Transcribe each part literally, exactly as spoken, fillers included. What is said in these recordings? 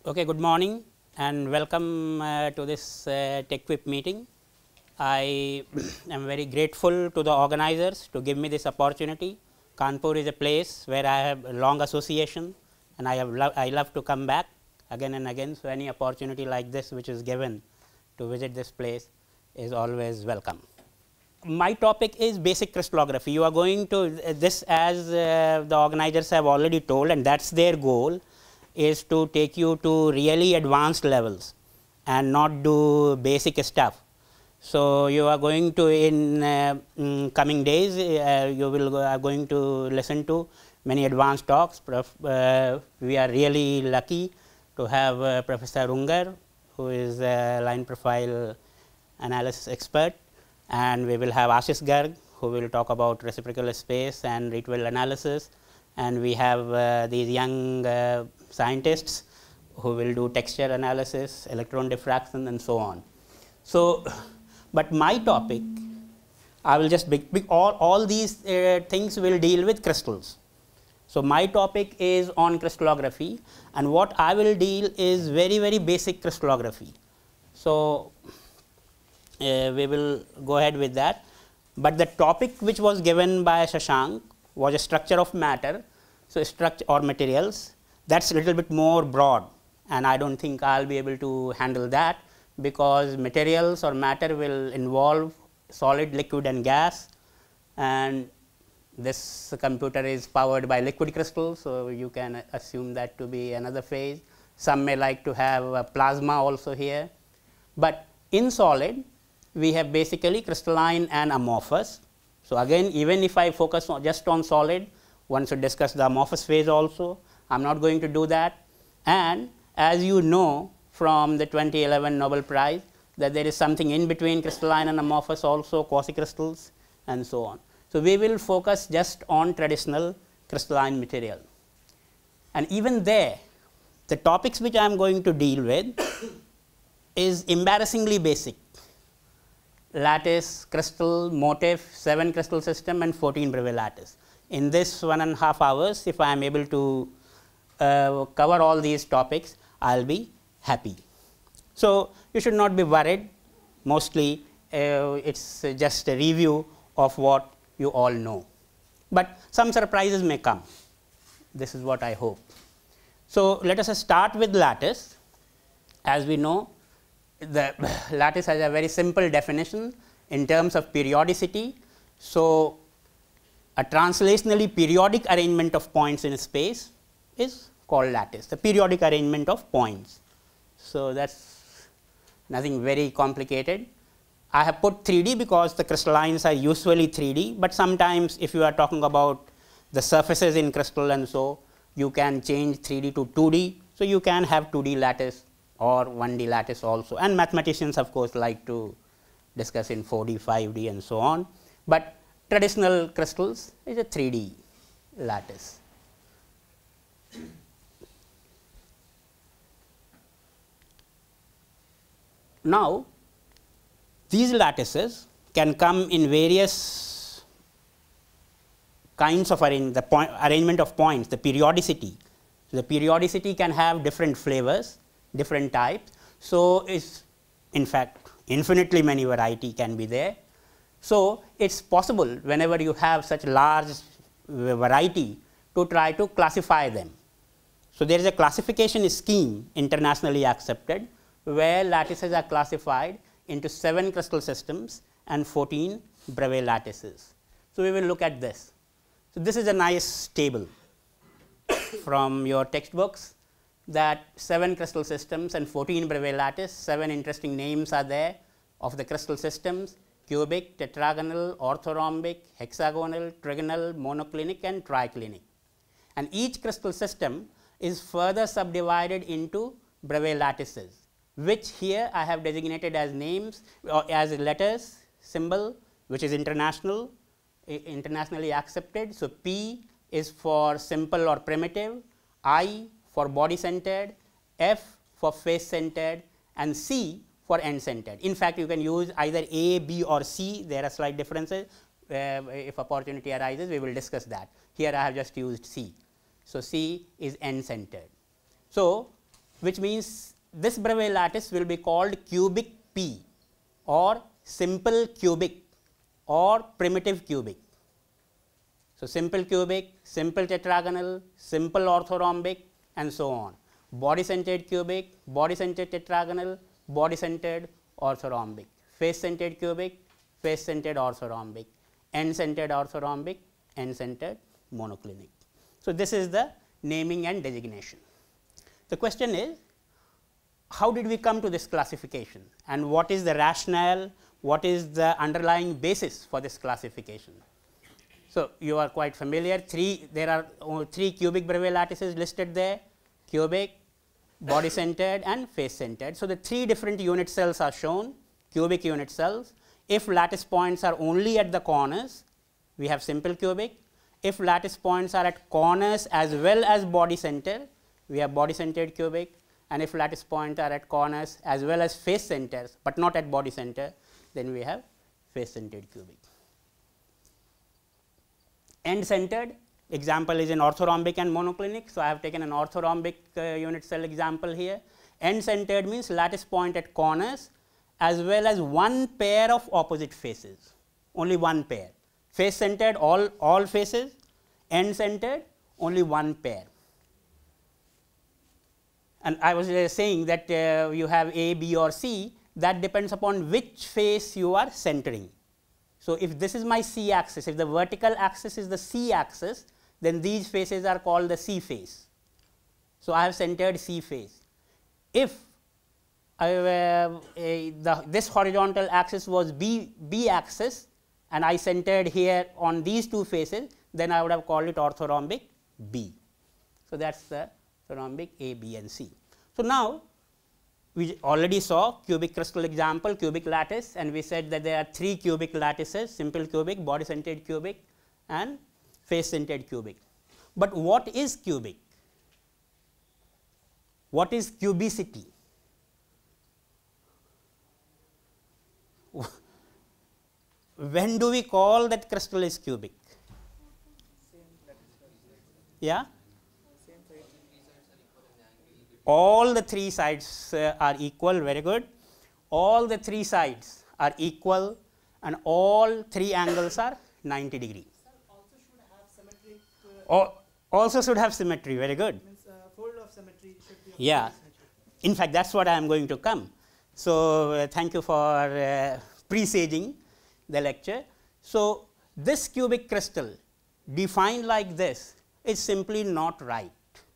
Okay, good morning and welcome uh, to this uh, TechQuip meeting. I am very grateful to the organizers to give me this opportunity. Kanpur is a place where I have a long association and I, have lo I love to come back again and again. So, any opportunity like this which is given to visit this place is always welcome. My topic is basic crystallography. You are going to uh, this as uh, the organizers have already told, and that is their goal, is to take you to really advanced levels and not do basic stuff. So, you are going to in uh, mm, coming days uh, you will go, are going to listen to many advanced talks. Prof, uh, we are really lucky to have uh, Professor Ungar, who is a line profile analysis expert, and we will have Ashish Garg, who will talk about reciprocal space and Rietveld analysis, and we have uh, these young uh, scientists who will do texture analysis, electron diffraction and so on. So, but my topic, I will just big, big all, all these uh, things will deal with crystals. So, my topic is on crystallography, and what I will deal is very very basic crystallography. So, uh, we will go ahead with that, but the topic which was given by Shashank was a structure of matter. So, structure or materials, that is a little bit more broad, and I do not think I will be able to handle that, because materials or matter will involve solid, liquid and gas, and this computer is powered by liquid crystals. So, you can assume that to be another phase. Some may like to have a plasma also here, but in solid we have basically crystalline and amorphous. So, again even if I focus on just on solid, one should discuss the amorphous phase also. I am not going to do that, and as you know from the twenty eleven Nobel Prize, that there is something in between crystalline and amorphous also, quasicrystals and so on. So, we will focus just on traditional crystalline material, and even there the topics which I am going to deal with is embarrassingly basic: lattice, crystal, motif, seven crystal system and fourteen Bravais lattice. In this one and a half hours, if I am able to uh, cover all these topics, I will be happy. So, you should not be worried. Mostly uh, it is just a review of what you all know, but some surprises may come. This is what I hope. So, let us start with lattice. As we know, the lattice has a very simple definition in terms of periodicity. So, a translationally periodic arrangement of points in space is called lattice, the periodic arrangement of points. So, that is nothing very complicated. I have put three D because the crystallines are usually three D, but sometimes if you are talking about the surfaces in crystal and so, you can change three D to two D. So, you can have two D lattice or one D lattice also, and mathematicians of course like to discuss in four D, five D and so on, but traditional crystals is a three D lattice. Now, these lattices can come in various kinds of arrange the point arrangement of points, the periodicity. So, the periodicity can have different flavors, different types. So, is in fact infinitely many variety can be there. So, it is possible whenever you have such large variety to try to classify them. So, there is a classification scheme internationally accepted, where lattices are classified into seven crystal systems and fourteen Bravais lattices. So, we will look at this. So, this is a nice table from your textbooks, that seven crystal systems and fourteen Bravais lattice, seven interesting names are there of the crystal systems: cubic, tetragonal, orthorhombic, hexagonal, trigonal, monoclinic and triclinic. And each crystal system is further subdivided into Bravais lattices, which here I have designated as names or as letters, symbol, which is international, internationally accepted. So, P is for simple or primitive, I for body centered, F for face centered and C for end centered. In fact, you can use either A, B or C, there are slight differences. Uh, if opportunity arises, we will discuss that. Here I have just used C. So, C is end centered. So, which means this Bravais lattice will be called cubic P or simple cubic or primitive cubic. So, simple cubic, simple tetragonal, simple orthorhombic and so on. Body centered cubic, body centered tetragonal, body centered orthorhombic, face centered cubic, face centered orthorhombic, end centered orthorhombic, end centered monoclinic. So, this is the naming and designation. The question is, how did we come to this classification and what is the rationale, what is the underlying basis for this classification? So, you are quite familiar, three there are three cubic Bravais lattices listed there, cubic, body centered and face centered. So, the three different unit cells are shown, cubic unit cells. If lattice points are only at the corners, we have simple cubic. If lattice points are at corners as well as body center, we have body centered cubic, and if lattice points are at corners as well as face centers, but not at body center, then we have face centered cubic. End centered example is in orthorhombic and monoclinic. So, I have taken an orthorhombic uh, unit cell example here. End centered means lattice point at corners as well as one pair of opposite faces, only one pair. Face centered all, all faces, end centered only one pair. And I was uh, saying that uh, you have A, B or C, that depends upon which face you are centering. So, if this is my C axis, if the vertical axis is the C axis, then these faces are called the C face. So, I have centered C face. If I, uh, a, the, this horizontal axis was B, B axis and I centered here on these two faces, then I would have called it orthorhombic B. So, that is the orthorhombic A, B and C. So, now we already saw cubic crystal example, cubic lattice, and we said that there are three cubic lattices, simple cubic, body centered cubic and face centered cubic. But what is cubic? What is cubicity? When do we call that crystal is cubic? Yeah? All the three sides uh, are equal, very good. All the three sides are equal and all three angles are ninety degree. Sir, also should have symmetric. Uh, Oh, also should have symmetry, very good. means uh, fold of symmetry should be. Of Yeah, symmetry. in fact, that is what I am going to come. So, uh, thank you for uh, presaging the lecture. So, this cubic crystal defined like this is simply not right.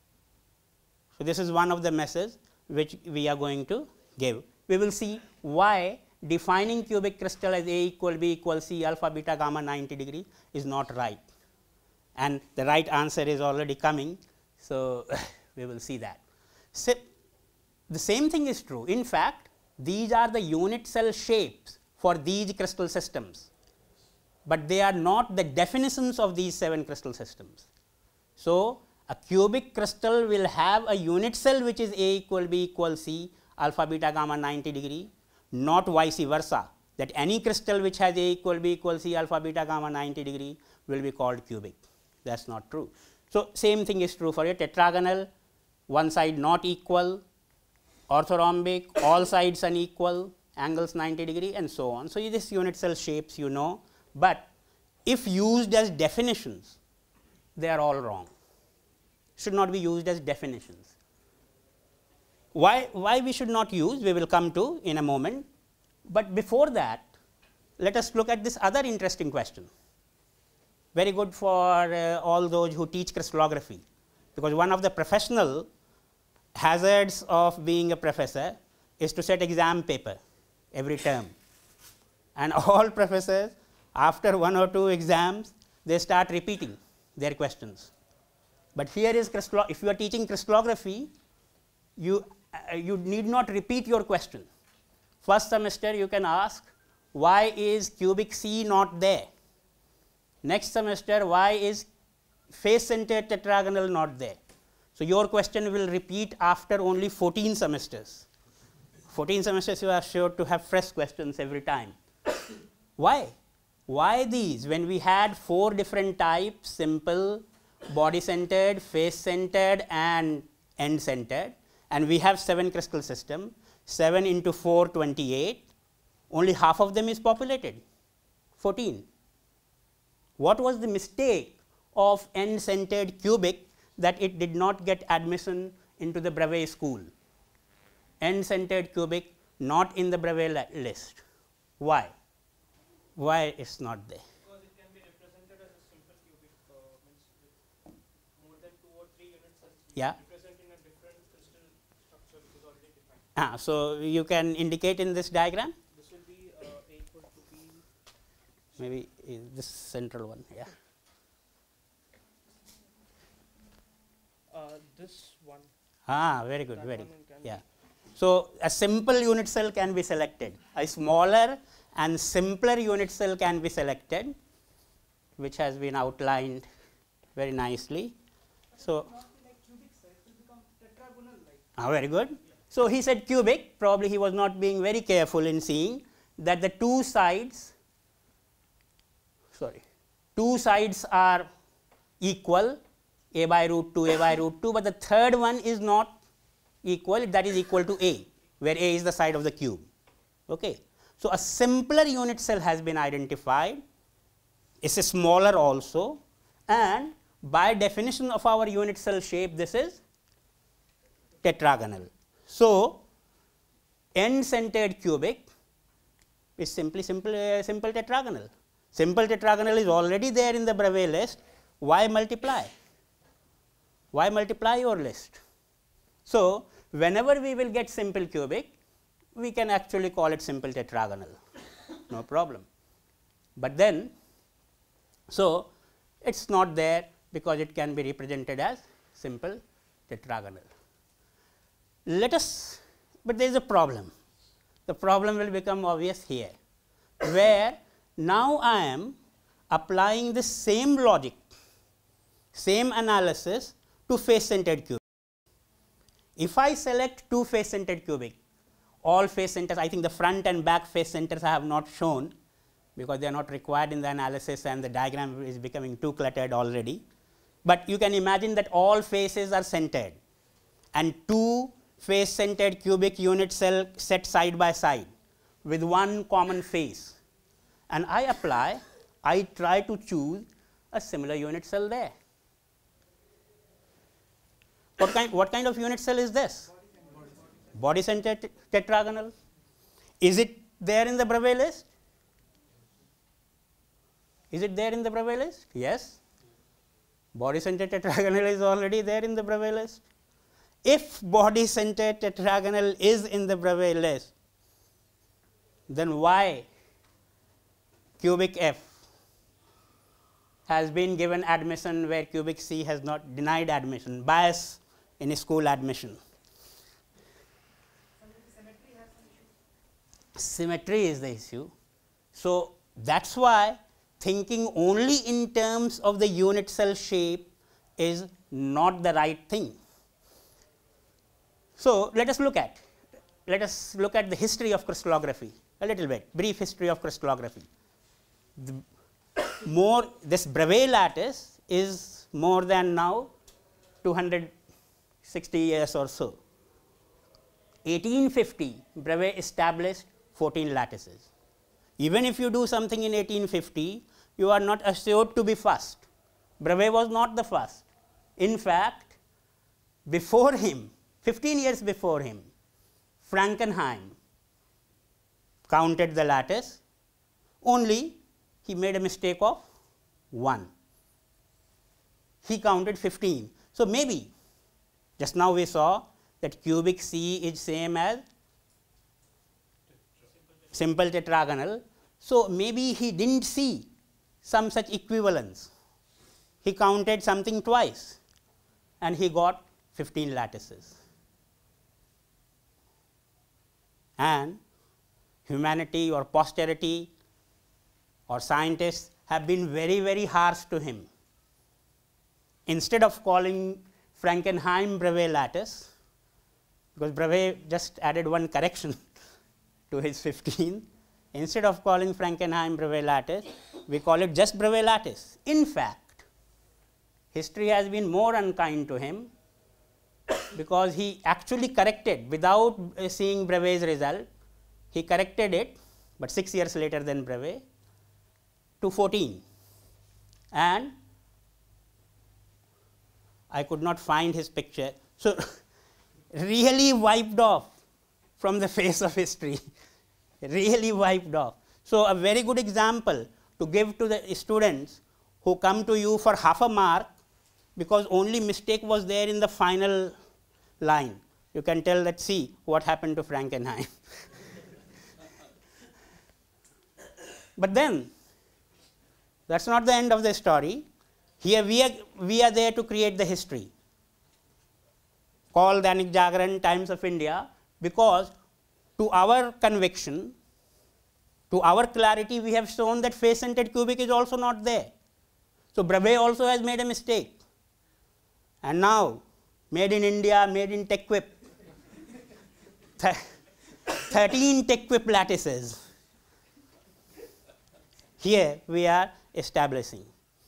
So, this is one of the messages which we are going to give. We will see why defining cubic crystal as A equal B equal C alpha beta gamma ninety degree is not right, and the right answer is already coming. So, we will see that. So, the same thing is true. In fact, these are the unit cell shapes for these crystal systems, but they are not the definitions of these seven crystal systems. So, a cubic crystal will have a unit cell which is A equal B equal C alpha beta gamma ninety degree, not vice versa, that any crystal which has A equal B equal C alpha beta gamma ninety degree will be called cubic. That is not true. So, same thing is true for a tetragonal, one side not equal, orthorhombic, all sides unequal, angles ninety degree and so on. So, this unit cell shapes you know, but if used as definitions, they are all wrong, should not be used as definitions. Why, why we should not use, we will come to in a moment, but before that, let us look at this other interesting question, very good for uh, all those who teach crystallography, because one of the professional hazards of being a professor is to set exam paper every term, and all professors after one or two exams they start repeating their questions. But here is crystal, if you are teaching crystallography, you, uh, you need not repeat your question. First semester you can ask, why is cubic C not there? Next semester, why is face centered tetragonal not there? So, your question will repeat after only fourteen semesters. fourteen semesters you are sure to have fresh questions every time. Why? Why these? When we had four different types, simple, body centered, face centered and end centered, and we have seven crystal system, seven into four, twenty-eight, only half of them is populated, fourteen. What was the mistake of n-centered cubic that it did not get admission into the Bravais school? N-centered cubic not in the Bravais list. Why? Why is not there? Because it can be represented as a simple cubic, uh, means with more than two or three unit cells. Yeah. Representing a different crystal structure which is already defined. Ah, so you can indicate in this diagram? This will be uh, A equal to B. Maybe this central one, yeah. Uh, this one. Ah, very good, That very one good. can Yeah. So a simple unit cell can be selected. A smaller and simpler unit cell can be selected, which has been outlined very nicely. So, Not be like cubic cell, it will become tetragonal like. ah, very good. So he said cubic, probably he was not being very careful in seeing that the two sides, sorry, two sides are equal, a by root two, a by root two, but the third one is not equal, that is equal to a, where a is the side of the cube. Okay. So a simpler unit cell has been identified, it's a smaller also, and by definition of our unit cell shape, this is tetragonal. So n-centered cubic is simply simple, uh, simple tetragonal. Simple tetragonal is already there in the Bravais list. Why multiply? Why multiply your list? So whenever we will get simple cubic, we can actually call it simple tetragonal, no problem. But then, so it is not there because it can be represented as simple tetragonal. Let us, but there is a problem. The problem will become obvious here, where now I am applying the same logic, same analysis to face centered cubic. If I select two face centered cubic, all face centers, I think the front and back face centers I have not shown because they are not required in the analysis and the diagram is becoming too cluttered already. But you can imagine that all faces are centered and two face centered cubic unit cell set side by side with one common face, and I apply, I try to choose a similar unit cell there. What kind, what kind of unit cell is this? Body centered tetragonal. Is it there in the Bravais list? Is it there in the Bravais list? Yes. Body centered tetragonal is already there in the Bravais list. If body centered tetragonal is in the Bravais list, then why cubic F has been given admission where cubic C has not denied admission, bias in school admission? Symmetry is the issue. So that is why thinking only in terms of the unit cell shape is not the right thing. So let us look at, let us look at the history of crystallography a little bit, brief history of crystallography. The more this Bravais lattice is more than now two hundred sixty years or so. eighteen fifty, Bravais established fourteen lattices. Even if you do something in eighteen fifty, you are not assured to be first. Bravais was not the first. In fact, before him, fifteen years before him, Frankenheim counted the lattice, only he made a mistake of one. He counted fifteen. So maybe, just now we saw that cubic C is same as simple tetragonal. So maybe he didn't see some such equivalence. He counted something twice and he got fifteen lattices. And humanity or posterity or scientists have been very, very harsh to him. Instead of calling Frankenheim Bravais lattice, because Bravais just added one correction to his fifteen, instead of calling Frankenheim Bravais lattice, we call it just Bravais lattice. In fact, history has been more unkind to him because he actually corrected without uh, seeing Brevet's result. He corrected it, but six years later than Brevet, to fourteen, and I could not find his picture. So, really wiped off from the face of history, really wiped off. So, a very good example to give to the students who come to you for half a mark, because only mistake was there in the final line. You can tell that, see what happened to Frankenheim. But then, that is not the end of the story. Here we are, we are there to create the history, called Dainik Jagran, Times of India, because to our conviction, to our clarity, we have shown that face-centered cubic is also not there. So, Brevet also has made a mistake. And now, made in India, made in TechQuip, thirteen TechQuip lattices. Here we are establishing.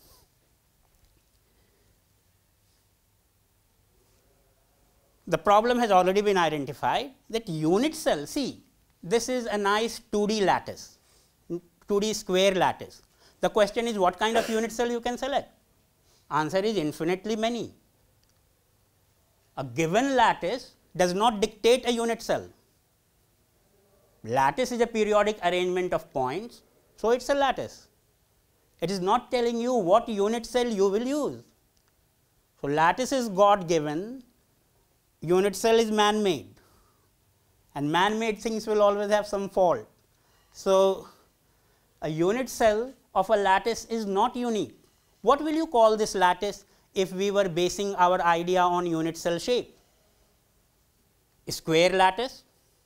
The problem has already been identified that unit cell, see, this is a nice two D lattice, two D square lattice. The question is, what kind of unit cell you can select? Answer is infinitely many. A given lattice does not dictate a unit cell. Lattice is a periodic arrangement of points, so it is a lattice. It is not telling you what unit cell you will use. So, lattice is God given, unit cell is man made, and man made things will always have some fault. So, a unit cell of a lattice is not unique. What will you call this lattice if we were basing our idea on unit cell shape? Square lattice,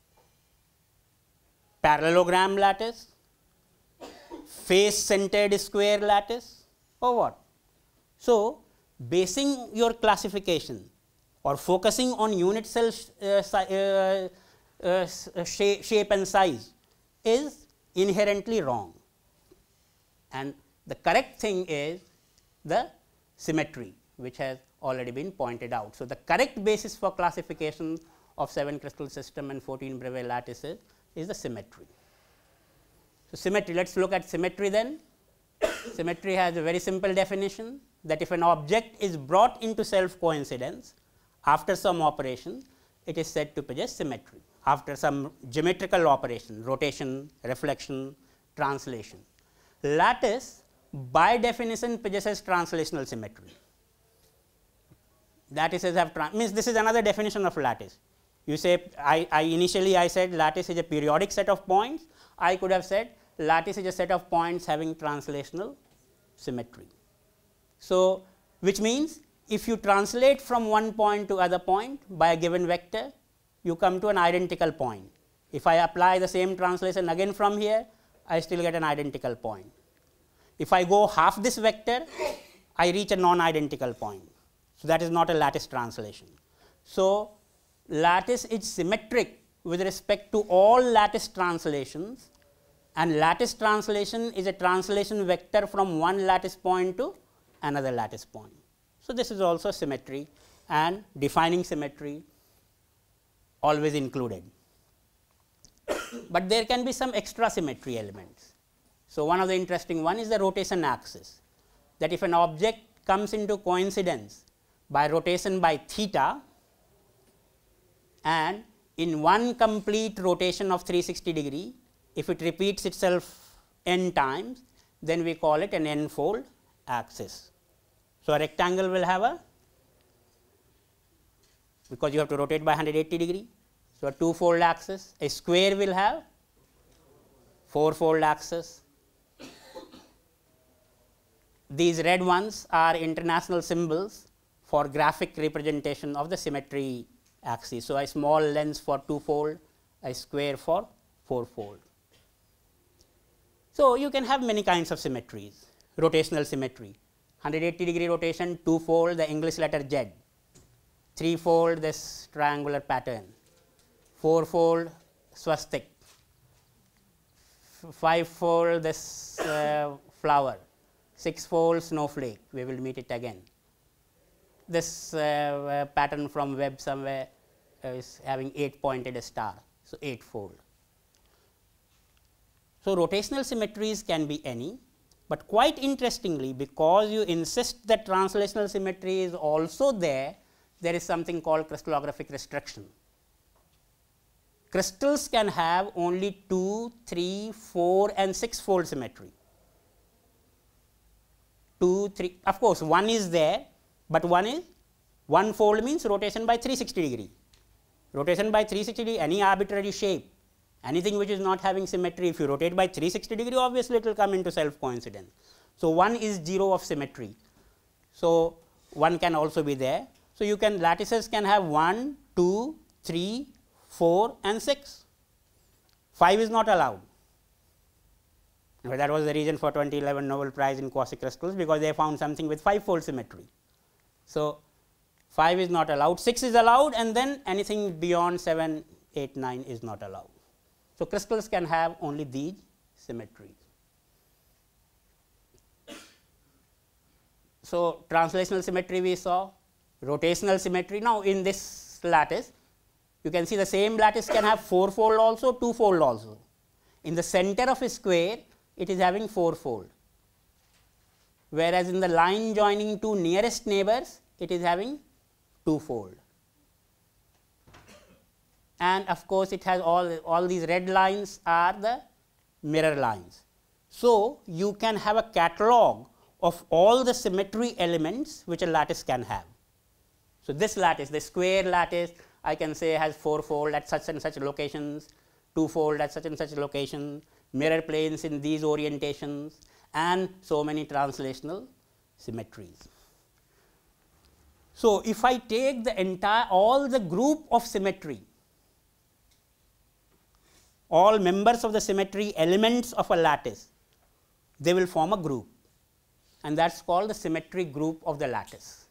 parallelogram lattice, face centered square lattice, or what? So, basing your classification or focusing on unit cell uh, uh, uh, shape, shape and size is inherently wrong, and the correct thing is the symmetry, which has already been pointed out. So, the correct basis for classification of seven crystal system and fourteen Brevet lattices is the symmetry. So, symmetry, let us look at symmetry then. Symmetry has a very simple definition, that if an object is brought into self coincidence after some operation, it is said to possess symmetry. After some geometrical operation, rotation, reflection, translation. Lattice by definition possesses translational symmetry. Lattices have, means this is another definition of lattice. You say, I, I initially I said lattice is a periodic set of points. I could have said lattice is a set of points having translational symmetry. So, which means if you translate from one point to other point by a given vector, you come to an identical point. If I apply the same translation again from here, I still get an identical point. If I go half this vector, I reach a non-identical point. So, that is not a lattice translation. So, lattice is symmetric with respect to all lattice translations, and lattice translation is a translation vector from one lattice point to another lattice point. So, this is also symmetry, and defining symmetry always included. But there can be some extra symmetry elements. So, one of the interesting one is the rotation axis, that if an object comes into coincidence by rotation by theta, and in one complete rotation of three hundred sixty degree, if it repeats itself n times, then we call it an n-fold axis. So, a rectangle will have a, because you have to rotate by one hundred eighty degree, so a two-fold axis. A square will have four-fold axis. These red ones are international symbols for graphic representation of the symmetry axis. So, a small lens for two-fold, a square for four-fold. So, you can have many kinds of symmetries. Rotational symmetry, one hundred eighty degree rotation, two-fold the English letter Z, three-fold this triangular pattern, four-fold swastik, five-fold this uh, flower, six-fold snowflake, we will meet it again. this uh, uh, pattern from Webb somewhere uh, is having eight pointed star. So, eight fold. So, rotational symmetries can be any, but quite interestingly, because you insist that translational symmetry is also there, there is something called crystallographic restriction. Crystals can have only two, three, four and six fold symmetry. two, three, of course, one is there, but one is one fold means rotation by three hundred sixty degree. Rotation by three hundred sixty degree, any arbitrary shape, anything which is not having symmetry, if you rotate by three hundred sixty degree, obviously it will come into self coincidence. So, one is zero of symmetry. So, one can also be there. So, you can lattices can have one, two, three, four and six. five is not allowed. Well, that was the reason for twenty eleven Nobel Prize in quasicrystals, because they found something with five fold symmetry. So, five is not allowed, six is allowed, and then anything beyond seven, eight, nine is not allowed. So, crystals can have only these symmetries. So, translational symmetry we saw, rotational symmetry. Now, in this lattice, you can see the same lattice can have four fold also, two fold also. In the center of a square, it is having four fold, whereas in the line joining two nearest neighbors, it is having two fold. And of course, it has all, all these red lines are the mirror lines. So, you can have a catalog of all the symmetry elements which a lattice can have. So, this lattice, the square lattice, I can say has four fold at such and such locations, two fold at such and such location, mirror planes in these orientations, and so many translational symmetries. So, if I take the entire all the group of symmetry, all members of the symmetry elements of a lattice, they will form a group, and that is called the symmetry group of the lattice.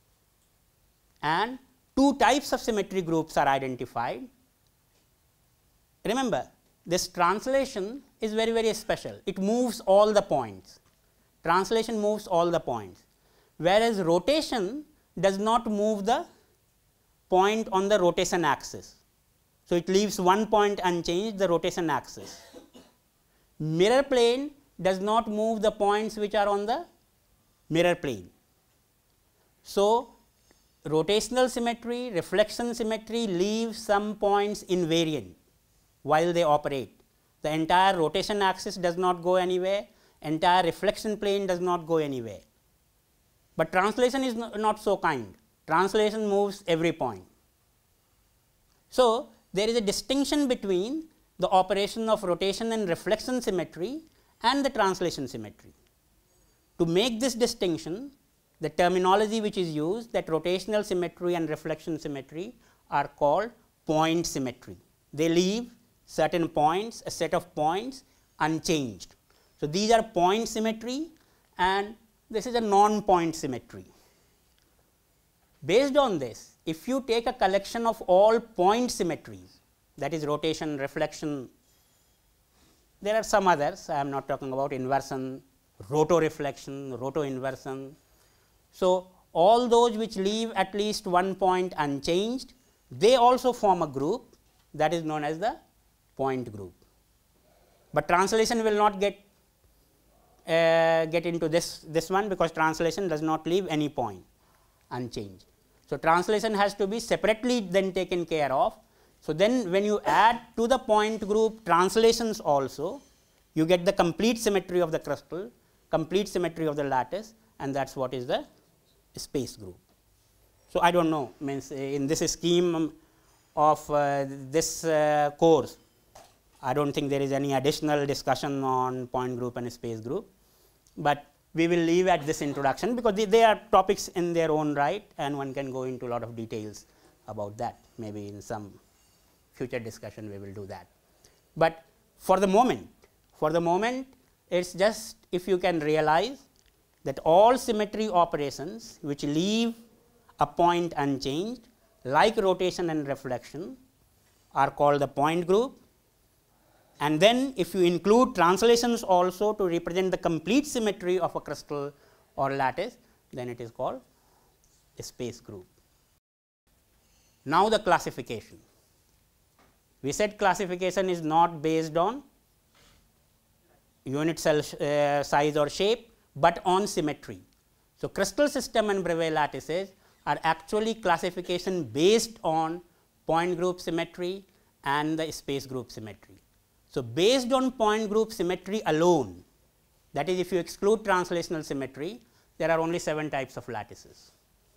And two types of symmetry groups are identified. Remember, this translation is very, very special. It moves all the points. Translation moves all the points, whereas rotation does not move the point on the rotation axis. So, it leaves one point unchanged, the rotation axis. Mirror plane does not move the points which are on the mirror plane. So, rotational symmetry, reflection symmetry leave some points invariant while they operate. The entire rotation axis does not go anywhere, entire reflection plane does not go anywhere. But translation is no, not so kind. Translation moves every point. So, there is a distinction between the operation of rotation and reflection symmetry and the translation symmetry. To make this distinction, the terminology which is used, that rotational symmetry and reflection symmetry are called point symmetry. They leave certain points, a set of points unchanged. So, these are point symmetry and this is a non-point symmetry. Based on this, if you take a collection of all point symmetries, that is rotation, reflection, there are some others, I am not talking about inversion, rotoreflection, rotoinversion. So, all those which leave at least one point unchanged, they also form a group that is known as the point group. But translation will not get uh, get into this, this one, because translation does not leave any point unchanged. So, translation has to be separately then taken care of. So, then when you add to the point group translations also, you get the complete symmetry of the crystal, complete symmetry of the lattice, and that is what is the space group. So, I do not know, means in this scheme of uh, this uh, course, I do not think there is any additional discussion on point group and space group, but we will leave at this introduction, because they, they are topics in their own right and one can go into a lot of details about that. Maybe in some future discussion we will do that. But for the moment, for the moment it is just if you can realize that all symmetry operations which leave a point unchanged, like rotation and reflection, are called the point group. And then if you include translations also to represent the complete symmetry of a crystal or lattice, then it is called space group. Now the classification. We said classification is not based on unit cell uh, size or shape, but on symmetry. So, crystal system and Bravais lattices are actually classification based on point group symmetry and the space group symmetry. So, based on point group symmetry alone, that is if you exclude translational symmetry, there are only seven types of lattices.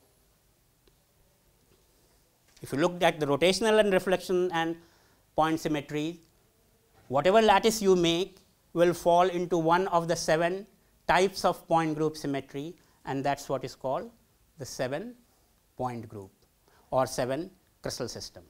If you look at the rotational and reflection and point symmetry, whatever lattice you make will fall into one of the seven types of point group symmetry, and that is what is called the seven point group or seven crystal system.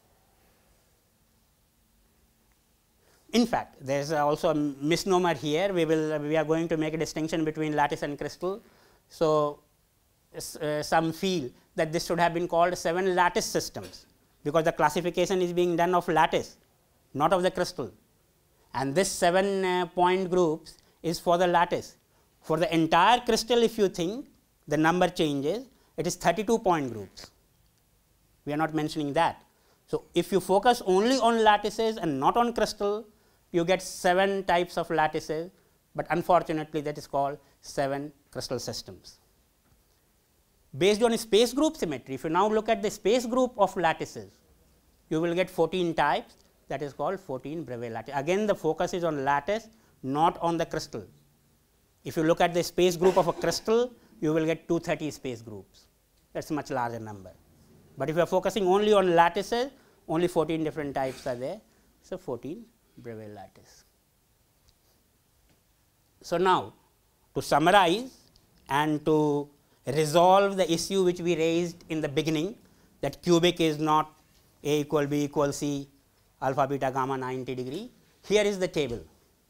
In fact, there is also a misnomer here. We will we are going to make a distinction between lattice and crystal. So, uh, some feel that this should have been called seven lattice systems, because the classification is being done of lattice, not of the crystal. And this seven uh, point groups is for the lattice. For the entire crystal, if you think the number changes, it is thirty-two point groups. We are not mentioning that. So, if you focus only on lattices and not on crystal, you get seven types of lattices, but unfortunately that is called seven crystal systems. Based on space group symmetry, if you now look at the space group of lattices, you will get fourteen types, that is called fourteen Bravais lattice. Again, the focus is on lattice, not on the crystal. If you look at the space group of a crystal, you will get two hundred thirty space groups. That is a much larger number. But if you are focusing only on lattices, only fourteen different types are there. So, fourteen Bravais lattice. So, now to summarize and to resolve the issue which we raised in the beginning, that cubic is not A equal B equal C alpha beta gamma ninety degree. Here is the table.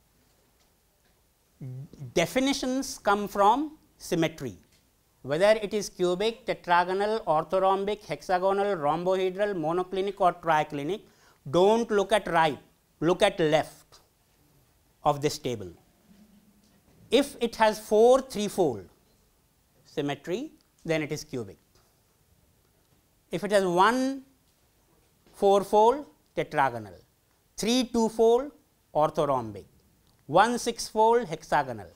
Definitions come from symmetry, whether it is cubic, tetragonal, orthorhombic, hexagonal, rhombohedral, monoclinic or triclinic. Do not look at right, look at left of this table. If it has four threefold symmetry, then it is cubic. If it has one fourfold, tetragonal, three twofold, orthorhombic, one sixfold, hexagonal,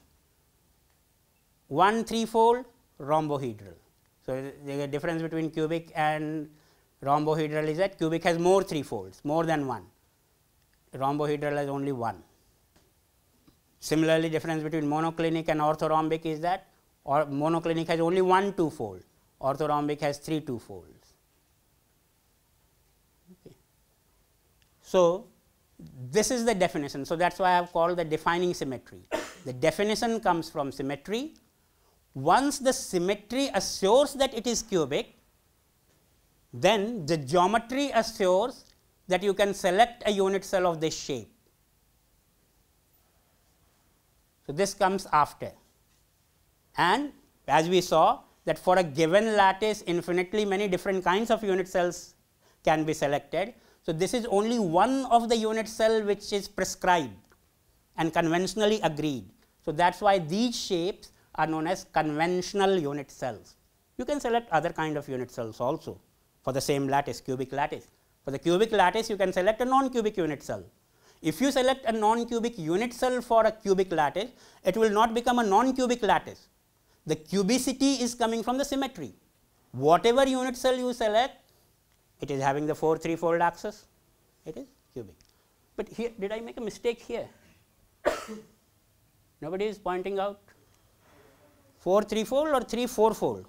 one threefold, rhombohedral. So, the difference between cubic and rhombohedral is that cubic has more threefolds, more than one. Rhombohedral has only one. Similarly, difference between monoclinic and orthorhombic is that or monoclinic has only one twofold, orthorhombic has three twofolds. Okay. So, this is the definition. So, that is why I have called the defining symmetry. The definition comes from symmetry. Once the symmetry assures that it is cubic, then the geometry assures that you can select a unit cell of this shape. So, this comes after, and as we saw that for a given lattice infinitely many different kinds of unit cells can be selected. So, this is only one of the unit cell which is prescribed and conventionally agreed. So, that is why these shapes are known as conventional unit cells. You can select other kind of unit cells also for the same lattice, cubic lattice. For the cubic lattice, you can select a non-cubic unit cell. If you select a non-cubic unit cell for a cubic lattice, it will not become a non-cubic lattice. The cubicity is coming from the symmetry. Whatever unit cell you select, it is having the four threefold axis, it is cubic. But here, did I make a mistake here? Nobody is pointing out four threefold or three fourfold?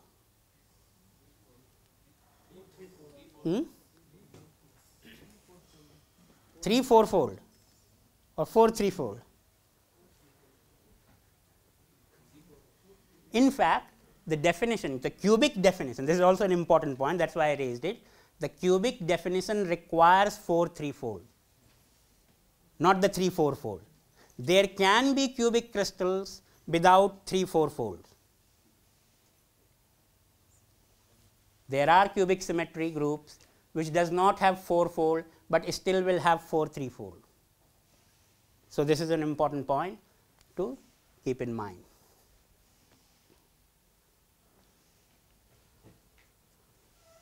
Hmm? three fourfold or four threefold. In fact, the definition, the cubic definition, this is also an important point, that is why I raised it. The cubic definition requires four threefold, not the three fourfold. There can be cubic crystals without three fourfolds. There are cubic symmetry groups which does not have fourfold, but still will have four threefold. So, this is an important point to keep in mind.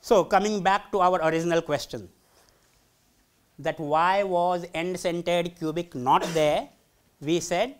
So, coming back to our original question, that why was end centered cubic not there? We said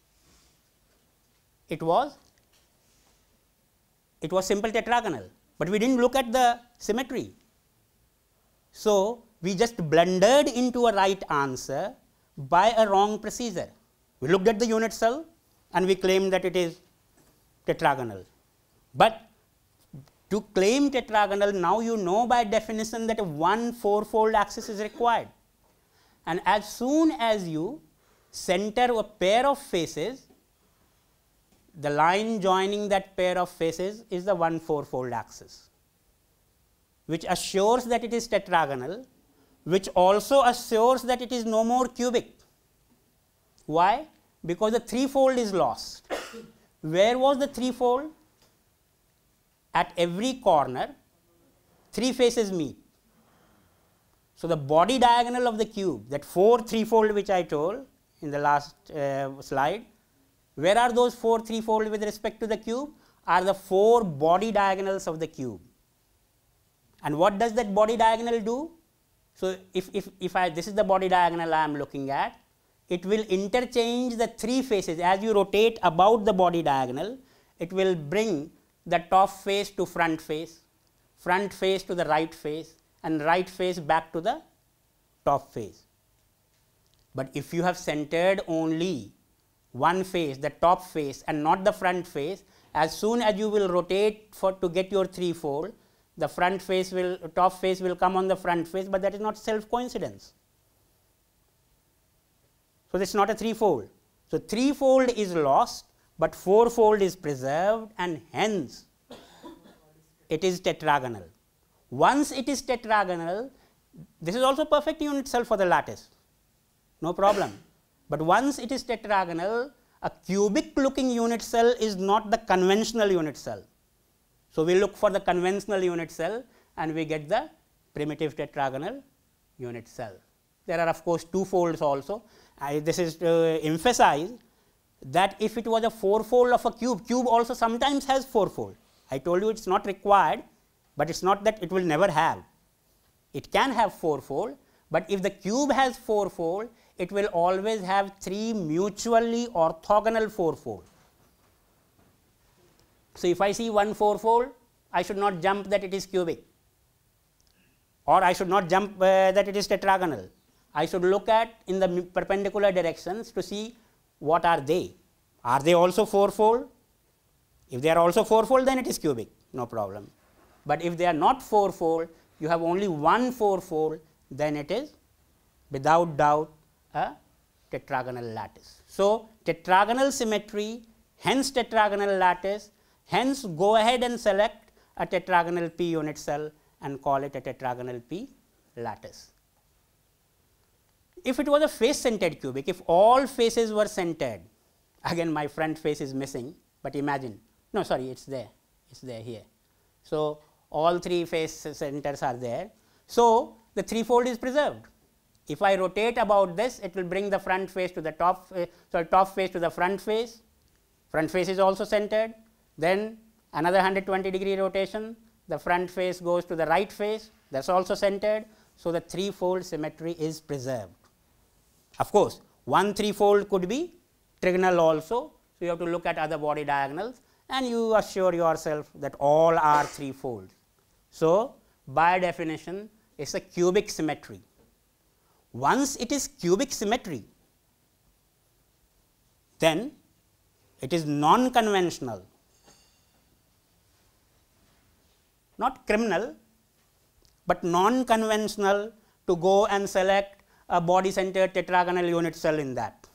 it was it was simple tetragonal, but we did not look at the symmetry. So, we just blundered into a right answer by a wrong procedure. We looked at the unit cell and we claimed that it is tetragonal, but to claim tetragonal, now you know by definition that a one fourfold axis is required, and as soon as you center a pair of faces, the line joining that pair of faces is the one fourfold axis, which assures that it is tetragonal, which also assures that it is no more cubic. Why? Because the threefold is lost. Where was the threefold? At every corner, three faces meet. So, the body diagonal of the cube, that four threefold which I told in the last uh, slide, where are those four threefold with respect to the cube? Are the four body diagonals of the cube. And what does that body diagonal do? So, if, if, if I this is the body diagonal I am looking at, it will interchange the three faces. As you rotate about the body diagonal, it will bring the top face to front face, front face to the right face, and right face back to the top face. But if you have centered only one face, the top face, and not the front face, as soon as you will rotate for to get your threefold, the front face will top face will come on the front face, but that is not self coincidence. So, this is not a threefold. So, threefold is lost, but fourfold is preserved, and hence it is tetragonal. Once it is tetragonal, this is also perfect unit cell for the lattice, no problem. But once it is tetragonal, a cubic looking unit cell is not the conventional unit cell. So, we look for the conventional unit cell and we get the primitive tetragonal unit cell. There are of course two folds also. I, this is to emphasize that if it was a fourfold of a cube, cube also sometimes has fourfold. I told you it is not required, but it is not that it will never have. It can have fourfold, but if the cube has fourfold, it will always have three mutually orthogonal fourfold. So, if I see one fourfold, I should not jump that it is cubic, or I should not jump uh, that it is tetragonal. I should look at in the perpendicular directions to see what are they. Are they also fourfold? If they are also fourfold, then it is cubic, no problem. But if they are not fourfold, you have only one fourfold, then it is without doubt a tetragonal lattice. So, tetragonal symmetry, hence tetragonal lattice, hence go ahead and select a tetragonal P unit cell and call it a tetragonal P lattice. If it was a face centered cubic, if all faces were centered, again my front face is missing, but imagine, no sorry it is there, it is there here. So, all three face centers are there. So, the threefold is preserved. If I rotate about this, it will bring the front face to the top, uh, so top face to the front face, front face is also centered, then another one hundred twenty degree rotation, the front face goes to the right face, that is also centered. So, the threefold symmetry is preserved. Of course, one threefold could be trigonal also. So, you have to look at other body diagonals and you assure yourself that all are threefold. So, by definition it is a cubic symmetry. Once it is cubic symmetry, then it is non-conventional, not criminal, but non-conventional to go and select a body centered tetragonal unit cell in that.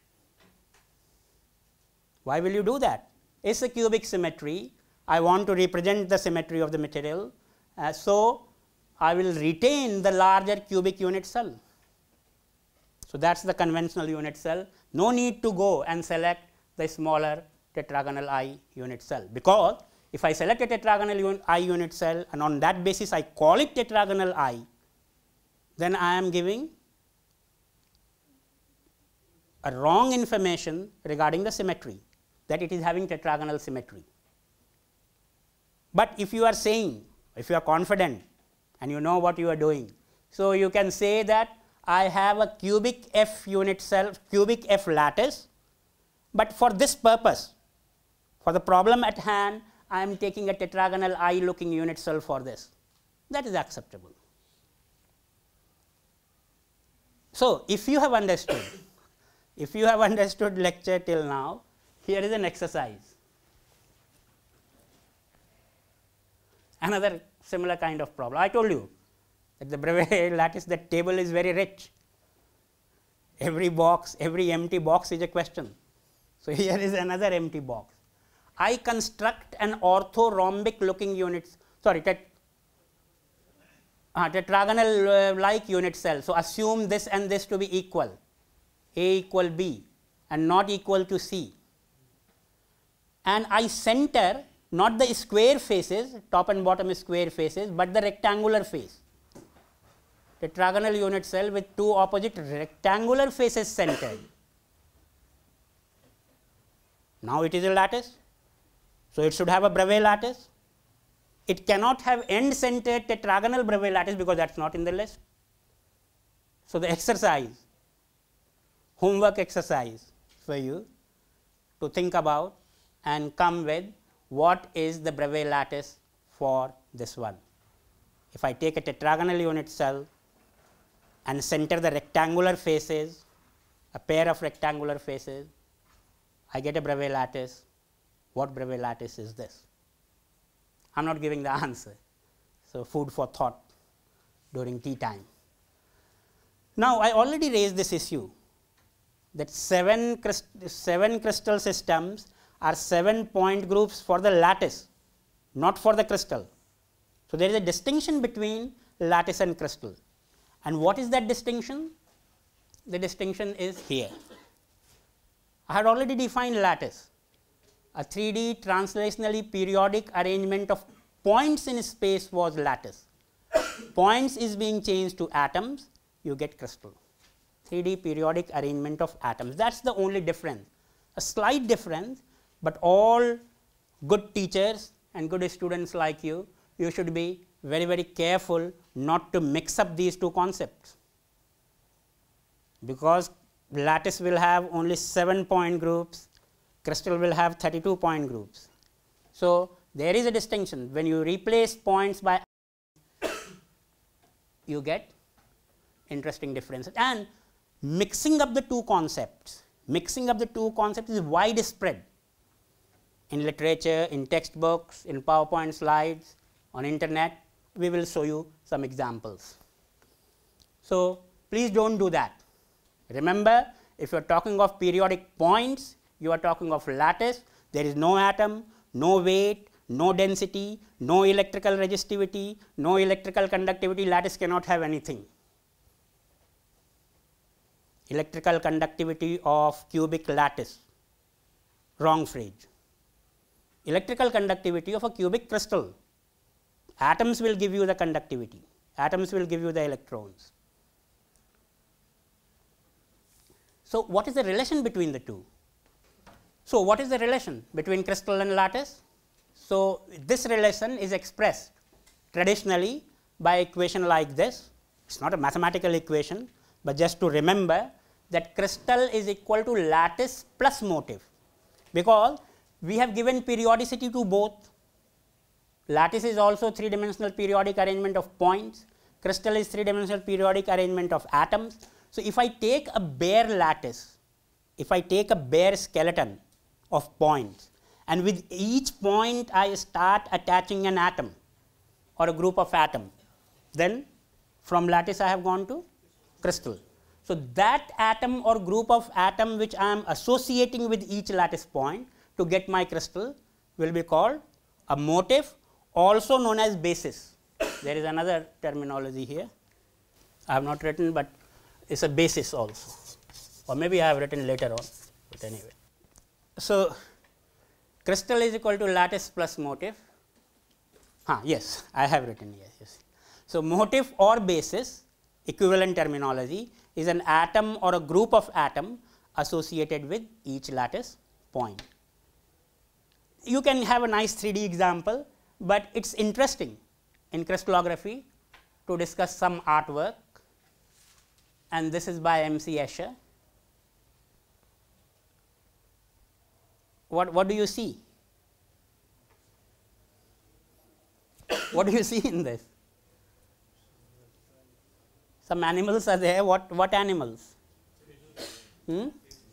Why will you do that? It is a cubic symmetry. I want to represent the symmetry of the material. Uh, so, I will retain the larger cubic unit cell. So, that is the conventional unit cell. No need to go and select the smaller tetragonal I unit cell, because if I select a tetragonal un I unit cell and on that basis I call it tetragonal I, then I am giving a wrong information regarding the symmetry, that it is having tetragonal symmetry. But if you are saying if you are confident and you know what you are doing. So, you can say that I have a cubic F unit cell, cubic F lattice, but for this purpose, for the problem at hand, I am taking a tetragonal I looking unit cell for this. That is acceptable. So, if you have understood, if you have understood lecture till now, here is an exercise. Another similar kind of problem. I told you that the Bravais lattice, that table is very rich. Every box, every empty box is a question. So, here is another empty box. I construct an orthorhombic looking unit, sorry, tet, uh, tetragonal uh, like unit cell. So, assume this and this to be equal, A equal B and not equal to C. And I center not the square faces, top and bottom square faces, but the rectangular face. Tetragonal unit cell with two opposite rectangular faces centered. Now, it is a lattice. So, it should have a Bravais lattice. It cannot have end centered tetragonal Bravais lattice because that is not in the list. So, the exercise, homework exercise for you to think about and come with what is the Bravais lattice for this one. If I take a tetragonal unit cell and center the rectangular faces, a pair of rectangular faces, I get a Bravais lattice. What Bravais lattice is this? I am not giving the answer. So, food for thought during tea time. Now, I already raised this issue that seven, crystal, seven crystal systems are seven point groups for the lattice, not for the crystal. So, there is a distinction between lattice and crystal. And what is that distinction? The distinction is here. I had already defined lattice, a three D translationally periodic arrangement of points in space was lattice. Points is being changed to atoms, you get crystal. three D periodic arrangement of atoms, that is the only difference, a slight difference, but all good teachers and good students like you, you should be very, very careful not to mix up these two concepts, because lattice will have only seven point groups, crystal will have thirty-two point groups. So, there is a distinction. When you replace points by you get interesting differences, and mixing up the two concepts, mixing up the two concepts is widespread in literature, in textbooks, in PowerPoint slides, on internet. We will show you some examples. So, please do not do that. Remember, if you are talking of periodic points, you are talking of lattice. There is no atom, no weight, no density, no electrical resistivity, no electrical conductivity. Lattice cannot have anything. Electrical conductivity of cubic lattice, wrong phrase. Electrical conductivity of a cubic crystal. Atoms will give you the conductivity, atoms will give you the electrons. So, what is the relation between the two? So, what is the relation between crystal and lattice? So, this relation is expressed traditionally by equation like this. It is not a mathematical equation, but just to remember that crystal is equal to lattice plus motif, because we have given periodicity to both. Lattice is also three dimensional periodic arrangement of points, crystal is three dimensional periodic arrangement of atoms. So, if I take a bare lattice, if I take a bare skeleton of points, and with each point I start attaching an atom or a group of atoms, then from lattice I have gone to crystal. So, that atom or group of atom which I am associating with each lattice point to get my crystal will be called a motif, also known as basis. There is another terminology here, I have not written, but it is a basis also, or maybe I have written later on, but anyway. So, crystal is equal to lattice plus motif. Huh, yes, I have written here. Yes. So, motif or basis, equivalent terminology, is an atom or a group of atom associated with each lattice point. You can have a nice three D example, but it is interesting in crystallography to discuss some artwork, and this is by M C Escher. What, what do you see? What do you see in this? Some animals are there. What, what animals? Hmm?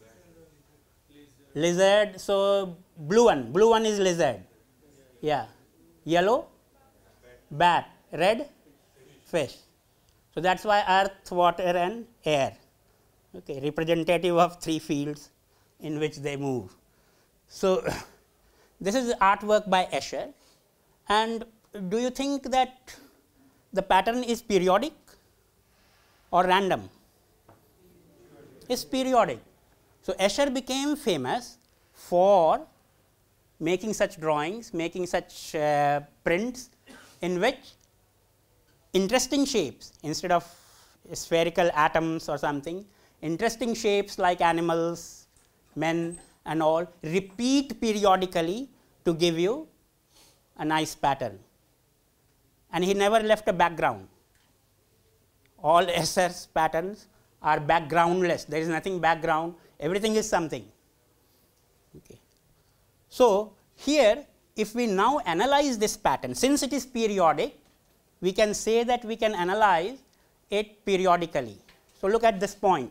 Lizard. So, blue one. Blue one is lizard. Yeah. Yellow? Bat. Red? Fish. So, that is why earth, water and air. Okay. Representative of three fields in which they move. So, this is artwork by Escher, and do you think that the pattern is periodic or random? It's periodic. So, Escher became famous for making such drawings, making such uh, prints in which interesting shapes, instead of spherical atoms or something, interesting shapes like animals, men and all repeat periodically to give you a nice pattern. And he never left a background. All Escher's patterns are backgroundless. There is nothing background, everything is something. Okay. So, here if we now analyze this pattern, since it is periodic, we can say that we can analyze it periodically. So, look at this point,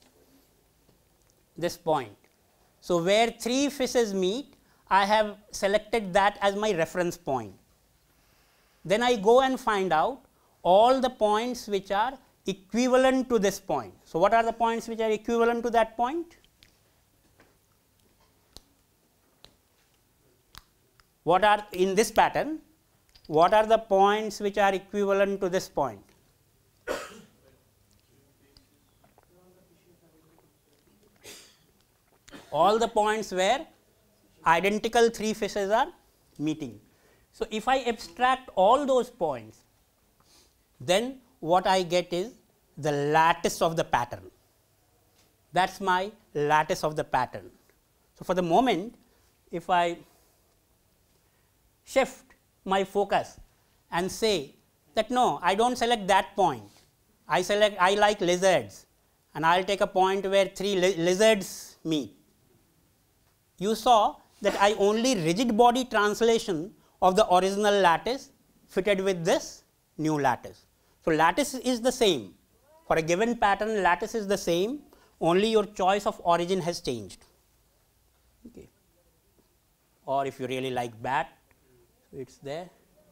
this point. So, where three fishes meet, I have selected that as my reference point. Then I go and find out all the points which are equivalent to this point. So, what are the points which are equivalent to that point? What are in this pattern? What are the points which are equivalent to this point? All the points where identical three fishes are meeting. So, if I abstract all those points, then what I get is the lattice of the pattern. That is my lattice of the pattern. So, for the moment, if I shift my focus and say that no, I do not select that point, I select, I like lizards, and I will take a point where three li lizards meet. You saw that I only rigid body translation of the original lattice fitted with this new lattice. So, lattice is the same for a given pattern, lattice is the same, only your choice of origin has changed. Okay. Or if you really like bat, it is there.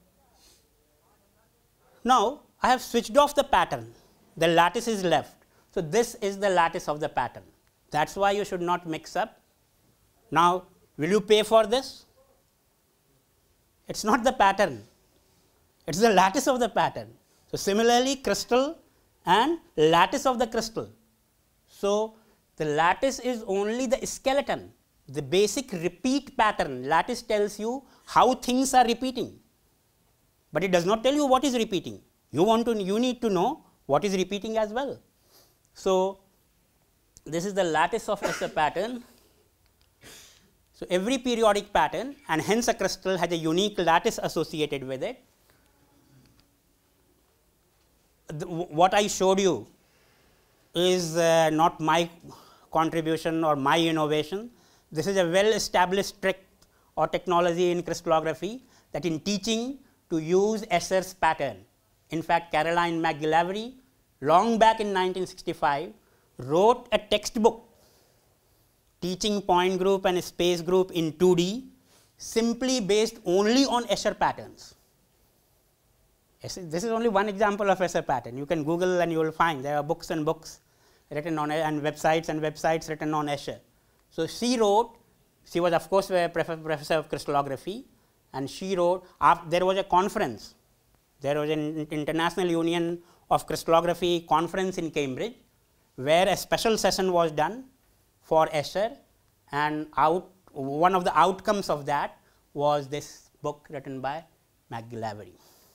Now, I have switched off the pattern, the lattice is left. So, this is the lattice of the pattern, that is why you should not mix up. Now, will you pay for this? It is not the pattern, it is the lattice of the pattern. So, similarly, crystal and lattice of the crystal. So, the lattice is only the skeleton, the basic repeat pattern. Lattice tells you how things are repeating, but it does not tell you what is repeating. You want to, you need to know what is repeating as well. So, this is the lattice of Escher pattern. So, every periodic pattern and hence a crystal has a unique lattice associated with it. The, what I showed you is uh, not my contribution or my innovation. This is a well established trick or technology in crystallography, that in teaching to use Escher's pattern. In fact, Caroline McGillivray long back in nineteen sixty-five wrote a textbook teaching point group and space group in two D simply based only on Escher patterns. This is only one example of Escher pattern. You can Google and you will find there are books and books written on, and websites and websites written on Escher. So, she wrote, she was of course a professor of crystallography, and she wrote, after, there was a conference, there was an International Union of Crystallography conference in Cambridge, where a special session was done for Escher, and out, one of the outcomes of that was this book written by McGillivray.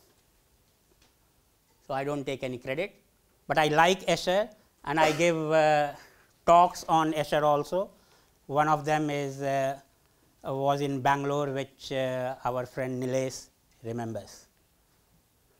So, I do not take any credit, but I like Escher and I give uh, talks on Escher also. One of them is uh, was in Bangalore, which uh, our friend Nilesh remembers.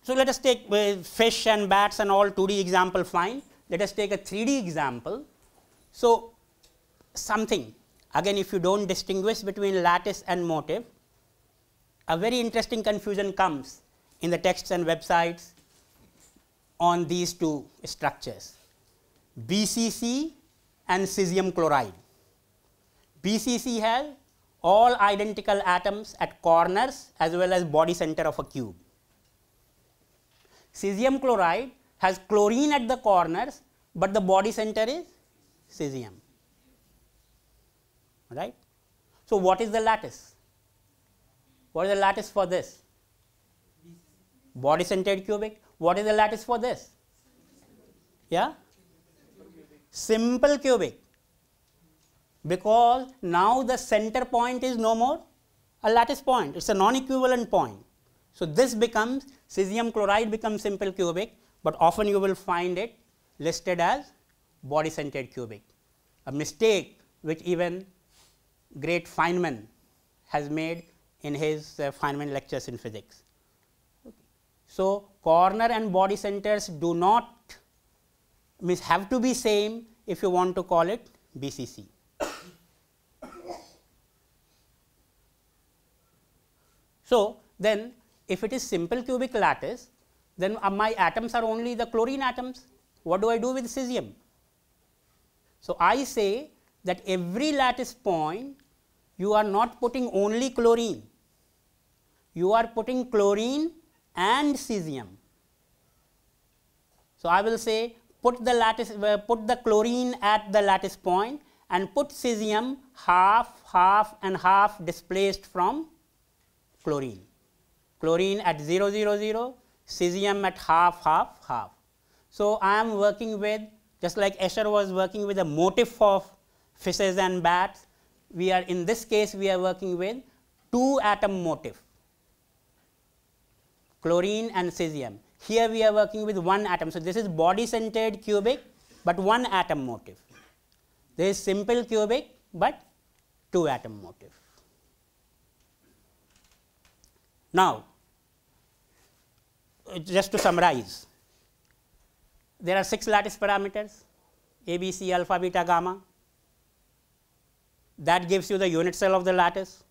So, let us take uh, fish and bats and all two D example fine. Let us take a three D example. So, something again if you do not distinguish between lattice and motif, a very interesting confusion comes in the texts and websites on these two structures, B C C and cesium chloride. B C C has all identical atoms at corners as well as body center of a cube. Cesium chloride has chlorine at the corners, but the body center is cesium, right. So, what is the lattice? What is the lattice for this? Body centered cubic. What is the lattice for this? Yeah? Simple cubic, because now the center point is no more a lattice point, it is a non-equivalent point. So, this becomes cesium chloride becomes simple cubic, but often you will find it listed as body centered cubic, a mistake which even great Feynman has made in his uh, Feynman lectures in physics. Okay. So, corner and body centers do not means have to be same if you want to call it B C C. So, then if it is simple cubic lattice, then uh, my atoms are only the chlorine atoms. What do I do with cesium? So, I say that every lattice point you are not putting only chlorine, you are putting chlorine and cesium. So, I will say put the lattice uh, put the chlorine at the lattice point and put cesium half half and half displaced from chlorine. Chlorine at zero zero zero, cesium at half half half. So, I am working with just like Escher was working with a motif of fishes and bats, we are in this case we are working with two atom motif, chlorine and cesium. Here we are working with one atom. So, this is body centered cubic, but one atom motif. This is simple cubic, but two atom motif. Now, just to summarize, there are six lattice parameters A, B, C, alpha, beta, gamma. That gives you the unit cell of the lattice.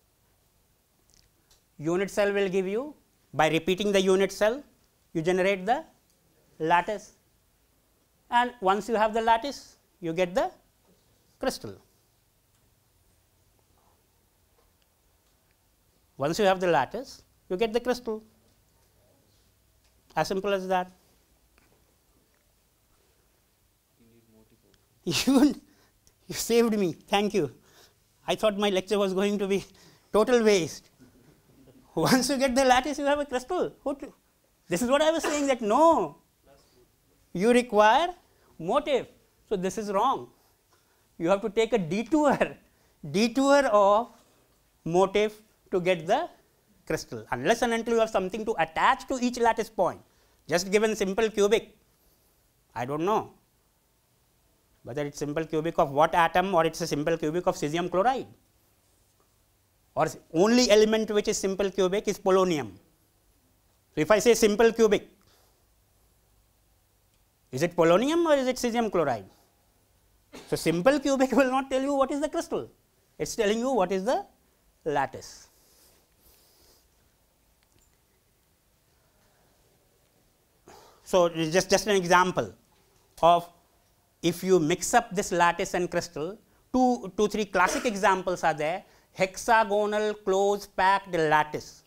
Unit cell will give you, by repeating the unit cell, you generate the lattice, and once you have the lattice, you get the crystal. Once you have the lattice, you get the crystal. As simple as that. You, you saved me, thank you. I thought my lecture was going to be total waste. Once you get the lattice, you have a crystal. This is what I was saying, that no, you require motif. So, this is wrong. You have to take a detour, detour of motif to get the crystal, unless and until you have something to attach to each lattice point. Just given simple cubic, I do not know whether it is simple cubic of what atom or it is a simple cubic of cesium chloride, or only element which is simple cubic is polonium. So, if I say simple cubic, is it polonium or is it cesium chloride? So, simple cubic will not tell you what is the crystal, it is telling you what is the lattice. So, it is just, just an example of if you mix up this lattice and crystal, two, two, three classic examples are there. Hexagonal close packed lattice.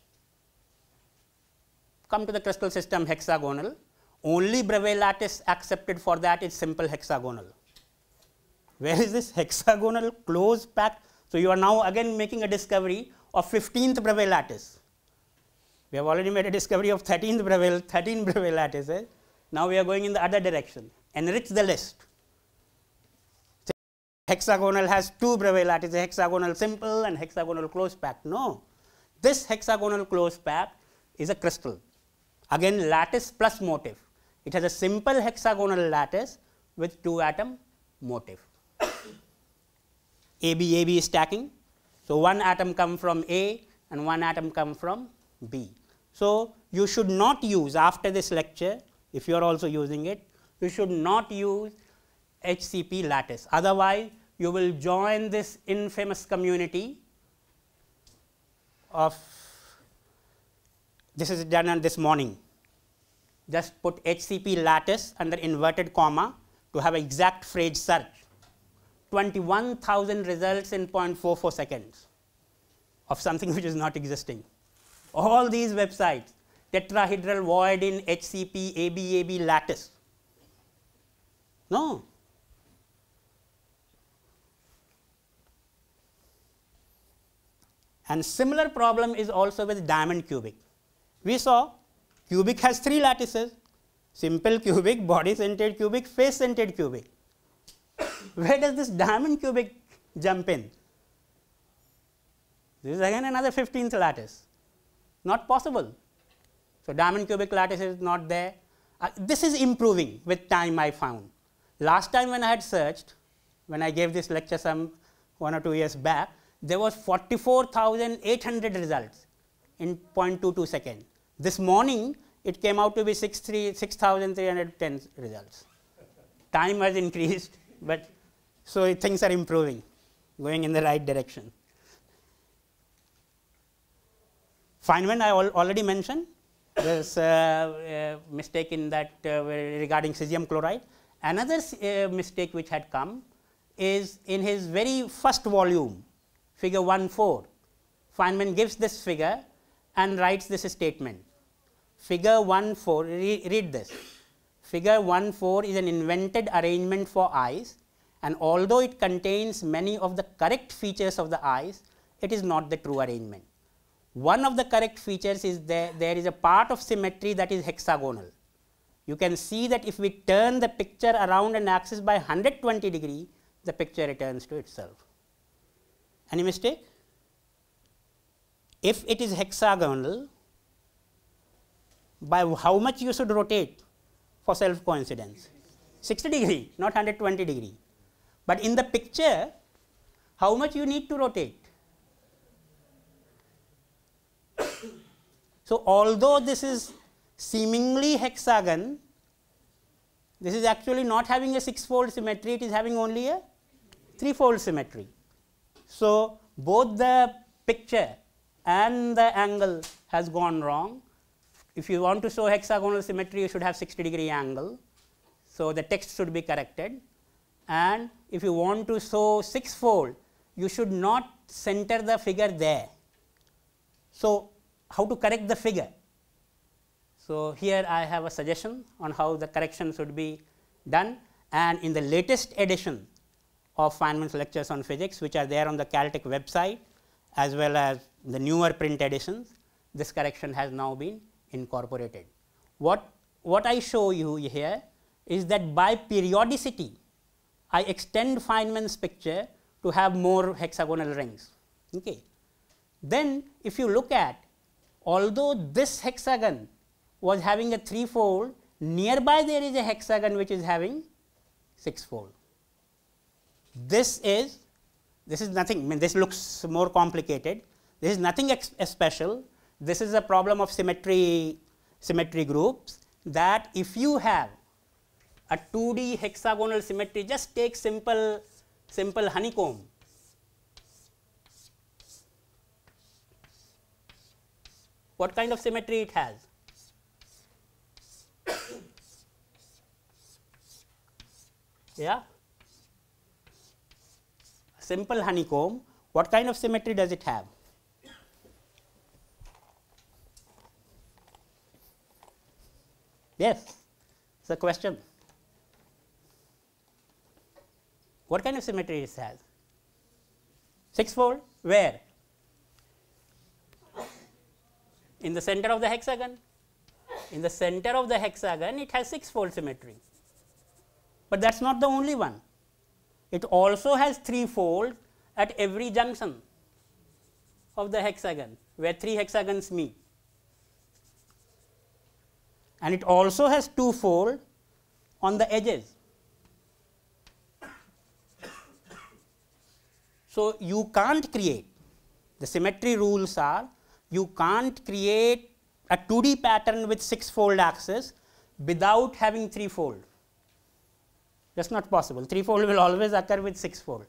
Come to the crystal system hexagonal, only Bravais lattice accepted for that is simple hexagonal. Where is this hexagonal close packed? So, you are now again making a discovery of fifteenth Bravais lattice. We have already made a discovery of thirteenth Bravais, thirteen Bravais lattices. Now, we are going in the other direction, enrich the list. Hexagonal has two Bravais lattices, hexagonal simple and hexagonal close packed. No, this hexagonal close packed is a crystal, again lattice plus motif. It has a simple hexagonal lattice with two atom motif. A B A B stacking. So, one atom come from A and one atom come from B. So, you should not use after this lecture, if you are also using it, you should not use H C P lattice. Otherwise, you will join this infamous community of, this is done on this morning. Just put H C P lattice under inverted comma to have exact phrase search. twenty-one thousand results in zero point four four seconds of something which is not existing. All these websites, tetrahedral void in H C P, A B A B lattice. No. And similar problem is also with diamond cubic. We saw cubic has three lattices: simple cubic, body centered cubic, face centered cubic. Where does this diamond cubic jump in? This is again another fifteenth lattice. Not possible. So, diamond cubic lattice is not there. Uh, this is improving with time, I found. Last time when I had searched, when I gave this lecture some one or two years back, there was forty-four thousand eight hundred results in zero point two two seconds. This morning, it came out to be six thousand three hundred ten results. Time has increased, but so things are improving, going in the right direction. Feynman I al already mentioned. There's a uh, mistake in that uh, regarding cesium chloride. Another uh, mistake which had come is in his very first volume, figure one four. Feynman gives this figure and writes this statement. Figure one four, re read this. Figure one four is an invented arrangement for eyes, and although it contains many of the correct features of the eyes, it is not the true arrangement. One of the correct features is there, there is a part of symmetry that is hexagonal. You can see that if we turn the picture around an axis by one hundred twenty degree, the picture returns to itself. Any mistake? If it is hexagonal, by how much you should rotate for self coincidence? sixty degree, not one hundred twenty degree. But in the picture, how much you need to rotate? So, although this is seemingly hexagon, this is actually not having a six-fold symmetry, it is having only a three-fold symmetry. So, both the picture and the angle has gone wrong. If you want to show hexagonal symmetry, you should have sixty degree angle. So, the text should be corrected, and if you want to show six-fold, you should not center the figure there. So, how to correct the figure? So, here I have a suggestion on how the correction should be done, and in the latest edition of Feynman's lectures on physics, which are there on the Caltech website, as well as the newer print editions, this correction has now been incorporated. What, what I show you here is that by periodicity, I extend Feynman's picture to have more hexagonal rings. Okay. Then, if you look at, although this hexagon was having a three-fold, nearby there is a hexagon which is having six-fold. This is, this is nothing, I mean this looks more complicated, this is nothing ex special, this is a problem of symmetry, symmetry groups, that if you have a two D hexagonal symmetry, just take simple, simple honeycomb. What kind of symmetry it has? Yeah, simple honeycomb, what kind of symmetry does it have? Yes, it's a question. What kind of symmetry it has? Six-fold? Where? In the center of the hexagon. In the center of the hexagon, it has six-fold symmetry. But that is not the only one. It also has three-fold at every junction of the hexagon, where three hexagons meet. And it also has two-fold on the edges. So, you can't create, the symmetry rules are, you can't create a two D pattern with six fold axis without having three fold. That is not possible. Three fold will always occur with six fold.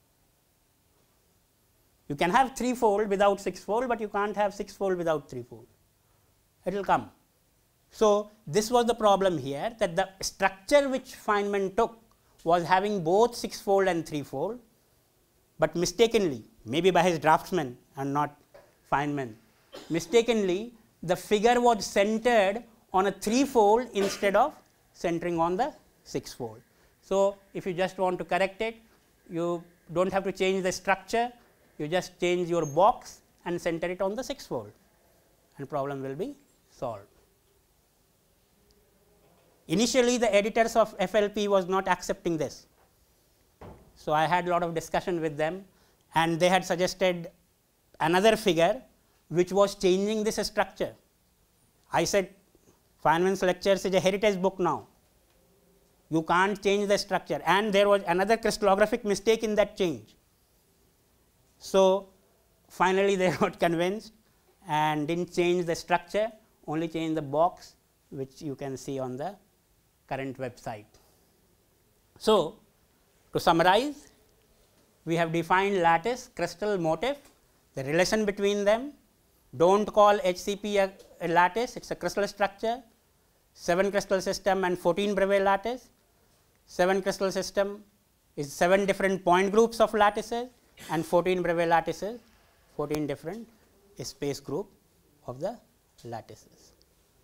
You can have three fold without six fold, but you can't have six fold without three fold. It will come. So, this was the problem here, that the structure which Feynman took was having both six fold and three fold, but mistakenly, maybe by his draftsman and not Feynman, mistakenly the figure was centered on a three fold instead of centering on the six fold. So, if you just want to correct it, you do not have to change the structure, you just change your box and center it on the six fold, and problem will be solved. Initially, the editors of F L P was not accepting this. So, I had a lot of discussion with them, and they had suggested another figure which was changing this structure. I said, Feynman's lectures is a heritage book now. You can't change the structure, and there was another crystallographic mistake in that change. So, finally, they got convinced and did not change the structure, only change the box, which you can see on the current website. So, to summarize, we have defined lattice, crystal, motif, the relation between them. Do not call H C P a, a lattice, it is a crystal structure, seven crystal system and fourteen Bravais lattice. seven crystal system is seven different point groups of lattices, and fourteen Bravais lattices, fourteen different space group of the lattices.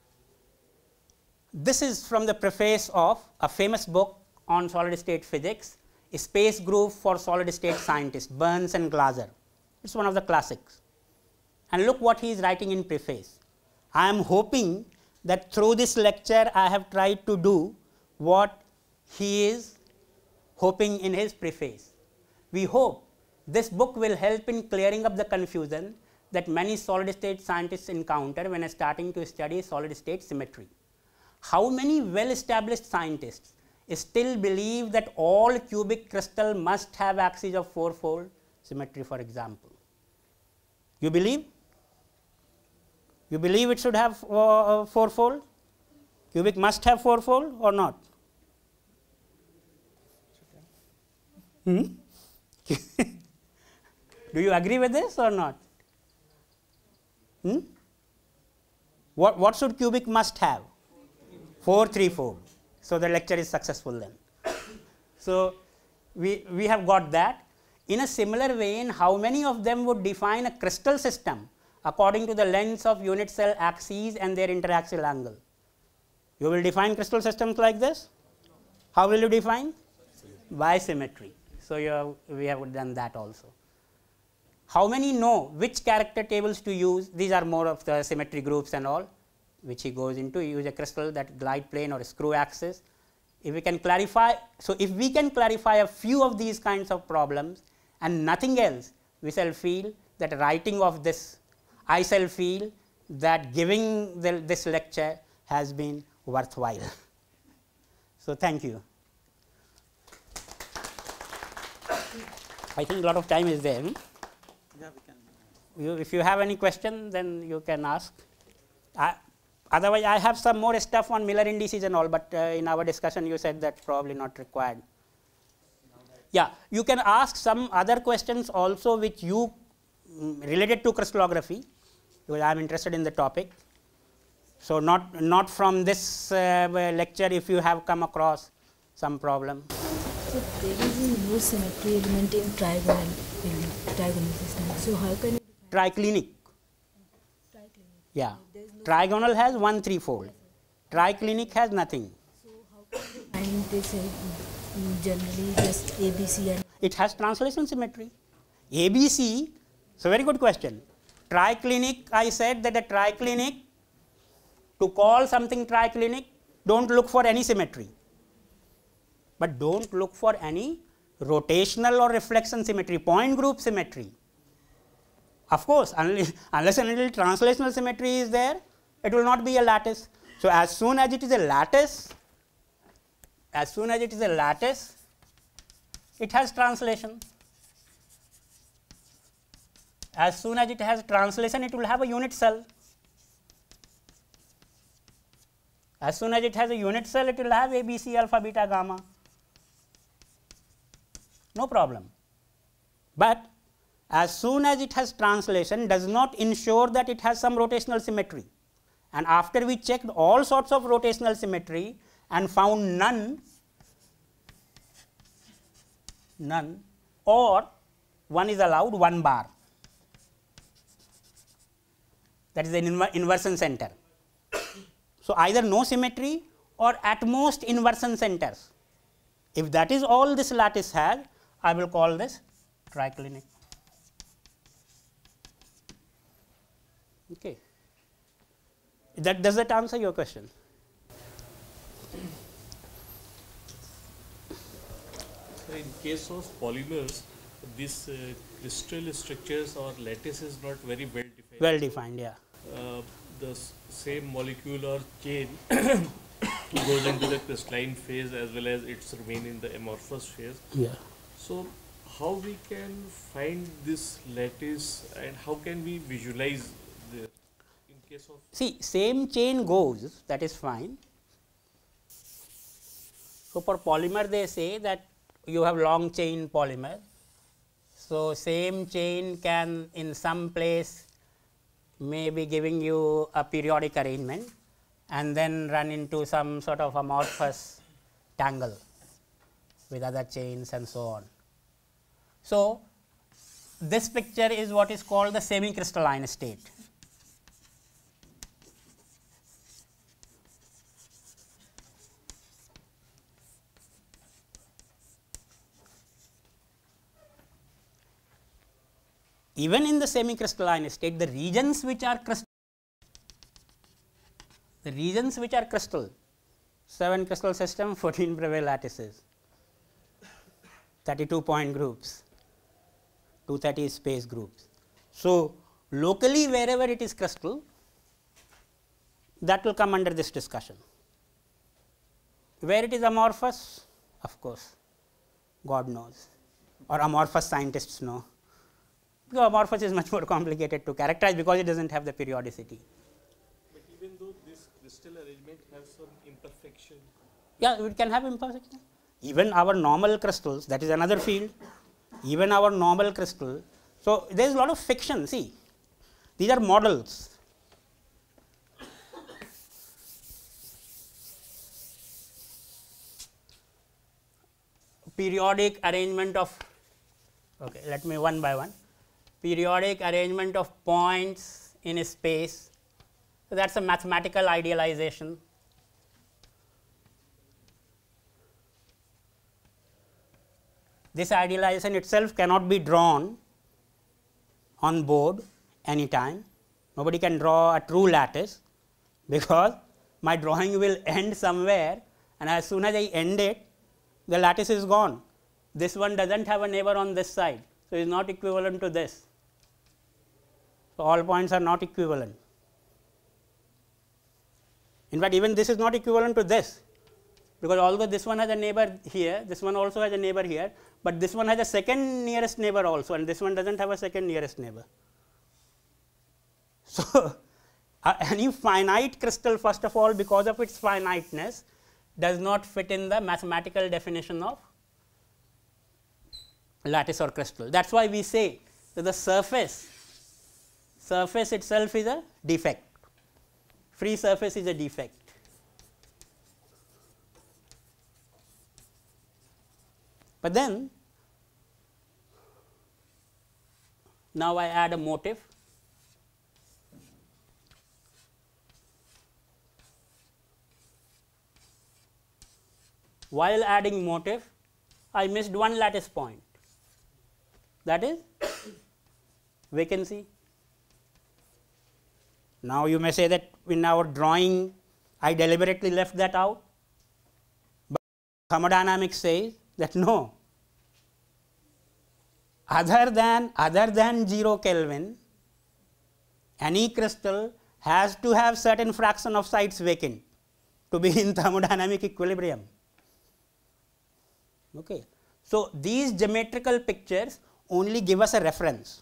This is from the preface of a famous book on solid state physics, a space group for solid state scientists, Burns and Glaser. It is one of the classics. And look what he is writing in preface. I am hoping that through this lecture I have tried to do what he is hoping in his preface. We hope this book will help in clearing up the confusion that many solid state scientists encounter when starting to study solid state symmetry. How many well established scientists still believe that all cubic crystal must have axes of four fold symmetry, for example? You believe? You believe it should have uh, four fold? Cubic must have four fold or not? Hmm? Do you agree with this or not? Hmm? What, what should cubic must have? four three fold. So, the lecture is successful then. So, we, we have got that. In a similar vein, how many of them would define a crystal system according to the lengths of unit cell axes and their interaxial angle? You will define crystal systems like this? How will you define? By symmetry. So, you have, we have done that also. How many know which character tables to use? These are more of the symmetry groups and all, which he goes into. Use a crystal, that glide plane or a screw axis. If we can clarify, so if we can clarify a few of these kinds of problems and nothing else, we shall feel that writing of this, I shall feel that giving the, this lecture has been worthwhile. So, thank you. I think a lot of time is there. Hmm? Yeah, we can. You, if you have any question, then you can ask. I, otherwise, I have some more stuff on Miller indices and all, but uh, in our discussion you said that probably not required. Yeah, you can ask some other questions also which you um, related to crystallography, because I am interested in the topic. So, not, not from this uh, lecture if you have come across some problem. So, there is no symmetry element in trigonal building, trigonal system. So, how can you Triclinic. triclinic? Yeah. There is no Trigonal has one three fold. Triclinic has nothing. So, how can you find this uh, generally just A B C and It has translation symmetry. A B C, so very good question. Triclinic, I said that a triclinic, to call something triclinic, do not look for any symmetry, but do not look for any rotational or reflection symmetry, point group symmetry. Of course, unless, unless and until translational symmetry is there, it will not be a lattice. So, as soon as it is a lattice, as soon as it is a lattice, it has translation. As soon as it has translation, it will have a unit cell. As soon as it has a unit cell, it will have A, B, C, alpha, beta, gamma, no problem. But as soon as it has translation, does not ensure that it has some rotational symmetry. And after we checked all sorts of rotational symmetry and found none, none, or one is allowed one bar, that is an inver inversion center. So, either no symmetry or at most inversion centers. If that is all this lattice has, I will call this triclinic. Okay. That does that answer your question? In case of polymers, this uh, crystal structures or lattice is not very well defined. Well defined, yeah. Uh, the same molecule or chain goes into the crystalline phase as well as it's remain in the amorphous phase. Yeah. So, how we can find this lattice and how can we visualize the in case of? See, same chain goes, that is fine. So, for polymer they say that you have long chain polymer. So, same chain can in some place may be giving you a periodic arrangement and then run into some sort of amorphous tangle with other chains and so on. So, this picture is what is called the semi crystalline state. Even in the semi crystalline state, the regions which are crystal, the regions which are crystal, seven crystal system, fourteen Bravais lattices, thirty-two point groups, two hundred thirty space groups. So, locally wherever it is crystal, that will come under this discussion. Where it is amorphous, of course, God knows, or amorphous scientists know. Because amorphous is much more complicated to characterize because it does not have the periodicity. But even though this crystal arrangement has some imperfection. Yeah, it can have imperfection. Even our normal crystals, that is another field, even our normal crystal. So, there is a lot of fiction, see, these are models. Periodic arrangement of, okay, let me one by one. Periodic arrangement of points in a space. So, that is a mathematical idealization. This idealization itself cannot be drawn on board anytime. Nobody can draw a true lattice, because my drawing will end somewhere, and as soon as I end it, the lattice is gone. This one does not have a neighbor on this side. So, it is not equivalent to this. So, all points are not equivalent. In fact, even this is not equivalent to this, because although this one has a neighbor here, this one also has a neighbor here, but this one has a second nearest neighbor also, and this one does not have a second nearest neighbor. So, uh, any finite crystal, first of all, because of its finiteness, does not fit in the mathematical definition of lattice or crystal. That is why we say that the surface, surface itself is a defect, free surface is a defect. But then, now I add a motif. While adding motif, I missed one lattice point, that is vacancy. Now, you may say that in our drawing I deliberately left that out, but thermodynamics says that no, other than other than zero Kelvin, any crystal has to have certain fraction of sites vacant to be in thermodynamic equilibrium. Okay. So, these geometrical pictures only give us a reference,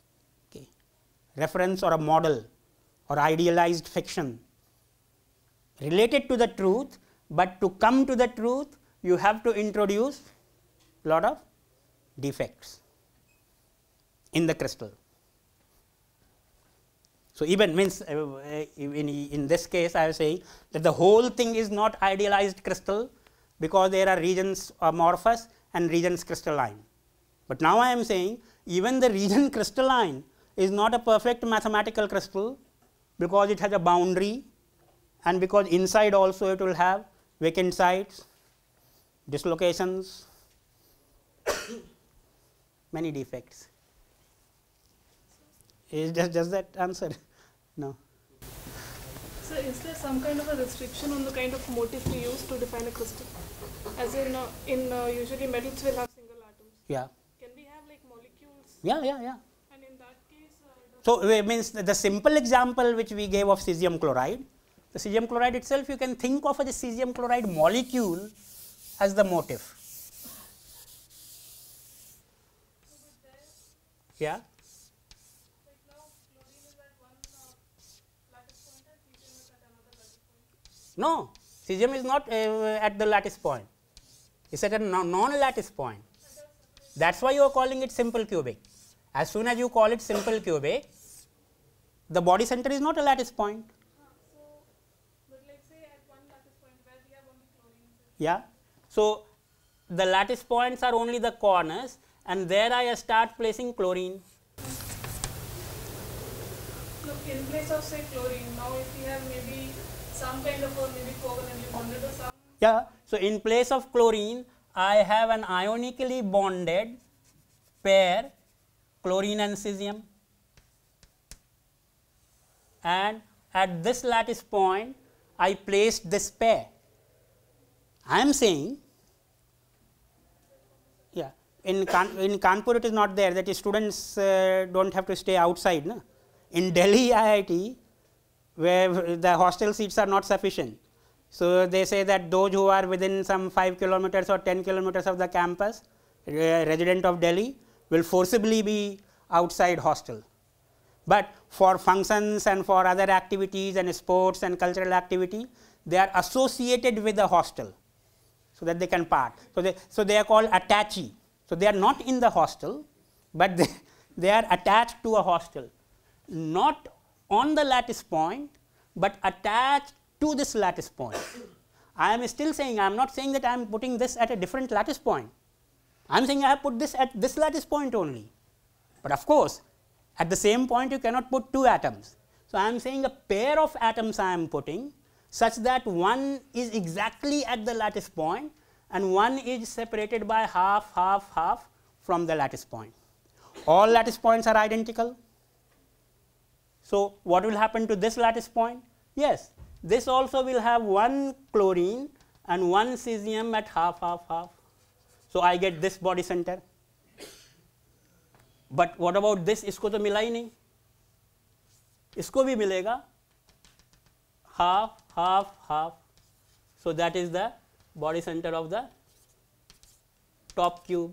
okay, reference or a model or idealized fiction. related to the truth, but to come to the truth you have to introduce lot of defects in the crystal. So, even means uh, in, in this case I am saying that the whole thing is not idealized crystal, because there are regions amorphous and regions crystalline. But now I am saying even the region crystalline is not a perfect mathematical crystal, because it has a boundary and because inside also it will have vacant sites, dislocations, many defects. Is just, just that answer? No. So, is there some kind of a restriction on the kind of motif we use to define a crystal? As in, uh, in uh, usually metals will have single atoms. Yeah. Can we have like molecules? Yeah, yeah, yeah. And in that case, uh, so it means the simple example which we gave of cesium chloride, the cesium chloride itself you can think of as a cesium chloride molecule as the motif. Yeah. No, cesium is not uh, at the lattice point, it is at a non-lattice point. That is why you are calling it simple cubic. As soon as you call it simple cubic, the body center is not a lattice point. Uh, so, but let us say at one lattice point where we have only chlorine. Yeah. So, the lattice points are only the corners, and there I start placing chlorine. Look, in place of say chlorine, now if we have maybe some kind of a maybe covalently bonded or some. Yeah. So, in place of chlorine, I have an ionically bonded pair chlorine and cesium, and at this lattice point I placed this pair. I am saying, yeah, in Kan in Kanpur it is not there, that is students uh, do not have to stay outside. No? In Delhi I I T, where the hostel seats are not sufficient. So, they say that those who are within some five kilometers or ten kilometers of the campus, uh, resident of Delhi, will forcibly be outside hostel. But for functions and for other activities and sports and cultural activity, they are associated with the hostel, so that they can part. So, they, so they are called attachee. So, they are not in the hostel, but they, they are attached to a hostel, not on the lattice point, but attached to this lattice point. I am still saying, I am not saying that I am putting this at a different lattice point. I am saying I have put this at this lattice point only. But of course, at the same point you cannot put two atoms. So, I am saying a pair of atoms I am putting, such that one is exactly at the lattice point and one is separated by half, half, half from the lattice point. All lattice points are identical. So, what will happen to this lattice point? Yes, this also will have one chlorine and one cesium at half, half, half. So, I get this body center. But what about this? इसको तो मिला ही नहीं, इसको भी मिलेगा half, half, half. So, that is the body center of the top cube.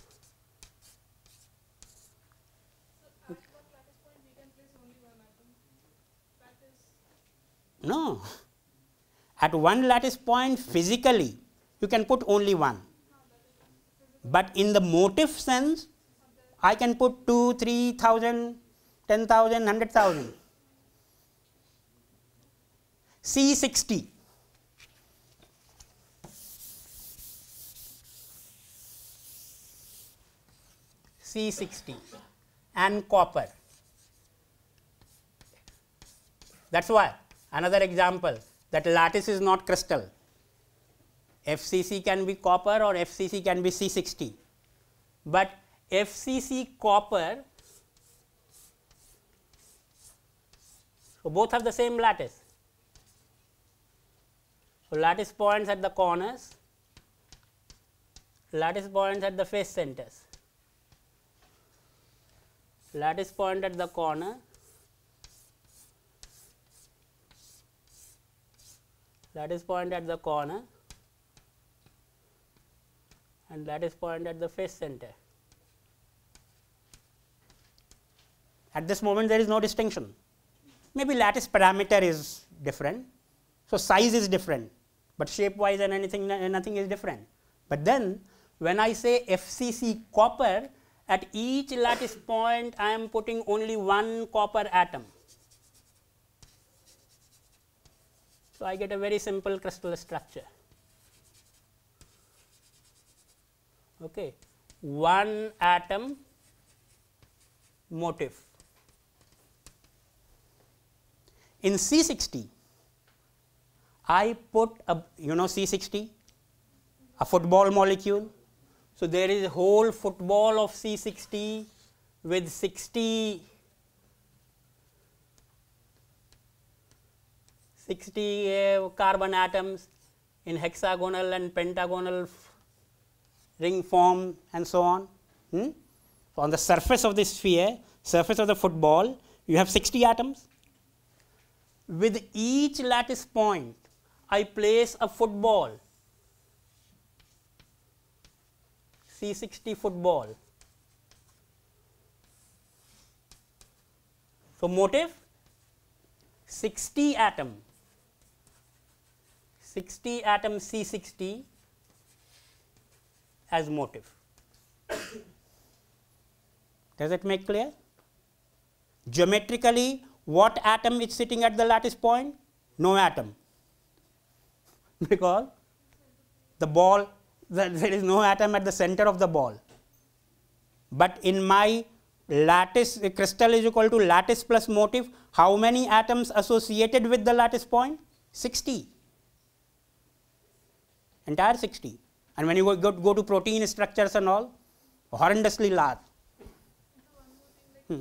So, at what lattice point we can place only one atom? That is. No, at one lattice point physically you can put only one, but in the motif sense I can put two, three thousand, ten thousand, hundred thousand. C sixty. C sixty and copper. That is why another example, that lattice is not crystal. F C C can be copper or F C C can be C sixty, but F C C copper, so both have the same lattice. So, lattice points at the corners, lattice points at the face centers, lattice point at the corner, lattice point at the corner, and lattice point at the face center. At this moment there is no distinction. Maybe lattice parameter is different, So size is different, but shape wise and anything, nothing is different. But then when I say F C C copper, at each lattice point I am putting only one copper atom. So I get a very simple crystal structure. Okay, one atom motif. In C sixty, I put a, you know C sixty, a football molecule. So there is a whole football of C sixty with sixty, sixty uh, carbon atoms in hexagonal and pentagonal ring form and so on. Hmm? So on the surface of the sphere, surface of the football, you have sixty atoms. With each lattice point, I place a football, C sixty football. So motif, sixty atom, sixty atom C sixty as motif. Does it make clear? Geometrically, what atom is sitting at the lattice point? No atom, because the ball, there is no atom at the center of the ball. But in my lattice, crystal is equal to lattice plus motif, how many atoms associated with the lattice point? sixty, entire sixty. And when you go, go, go to protein structures and all, horrendously large. Hmm.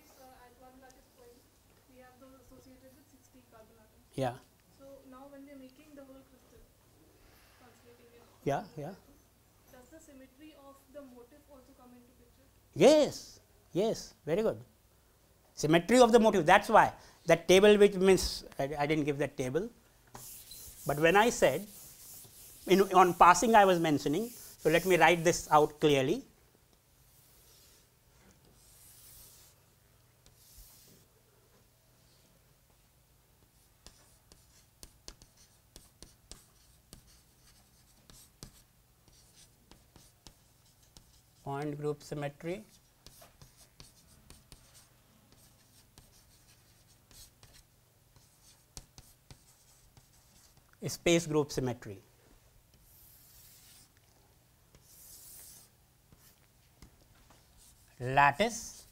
Yeah. So now when we are making the whole crystal, translating it, Yeah, yeah. does the symmetry of the motif also come into picture? Yes, yes, very good. Symmetry of the motif, that's why that table, which means I, I didn't give that table, but when I said in on passing I was mentioning, so let me write this out clearly. Point group symmetry, space group symmetry. Lattice,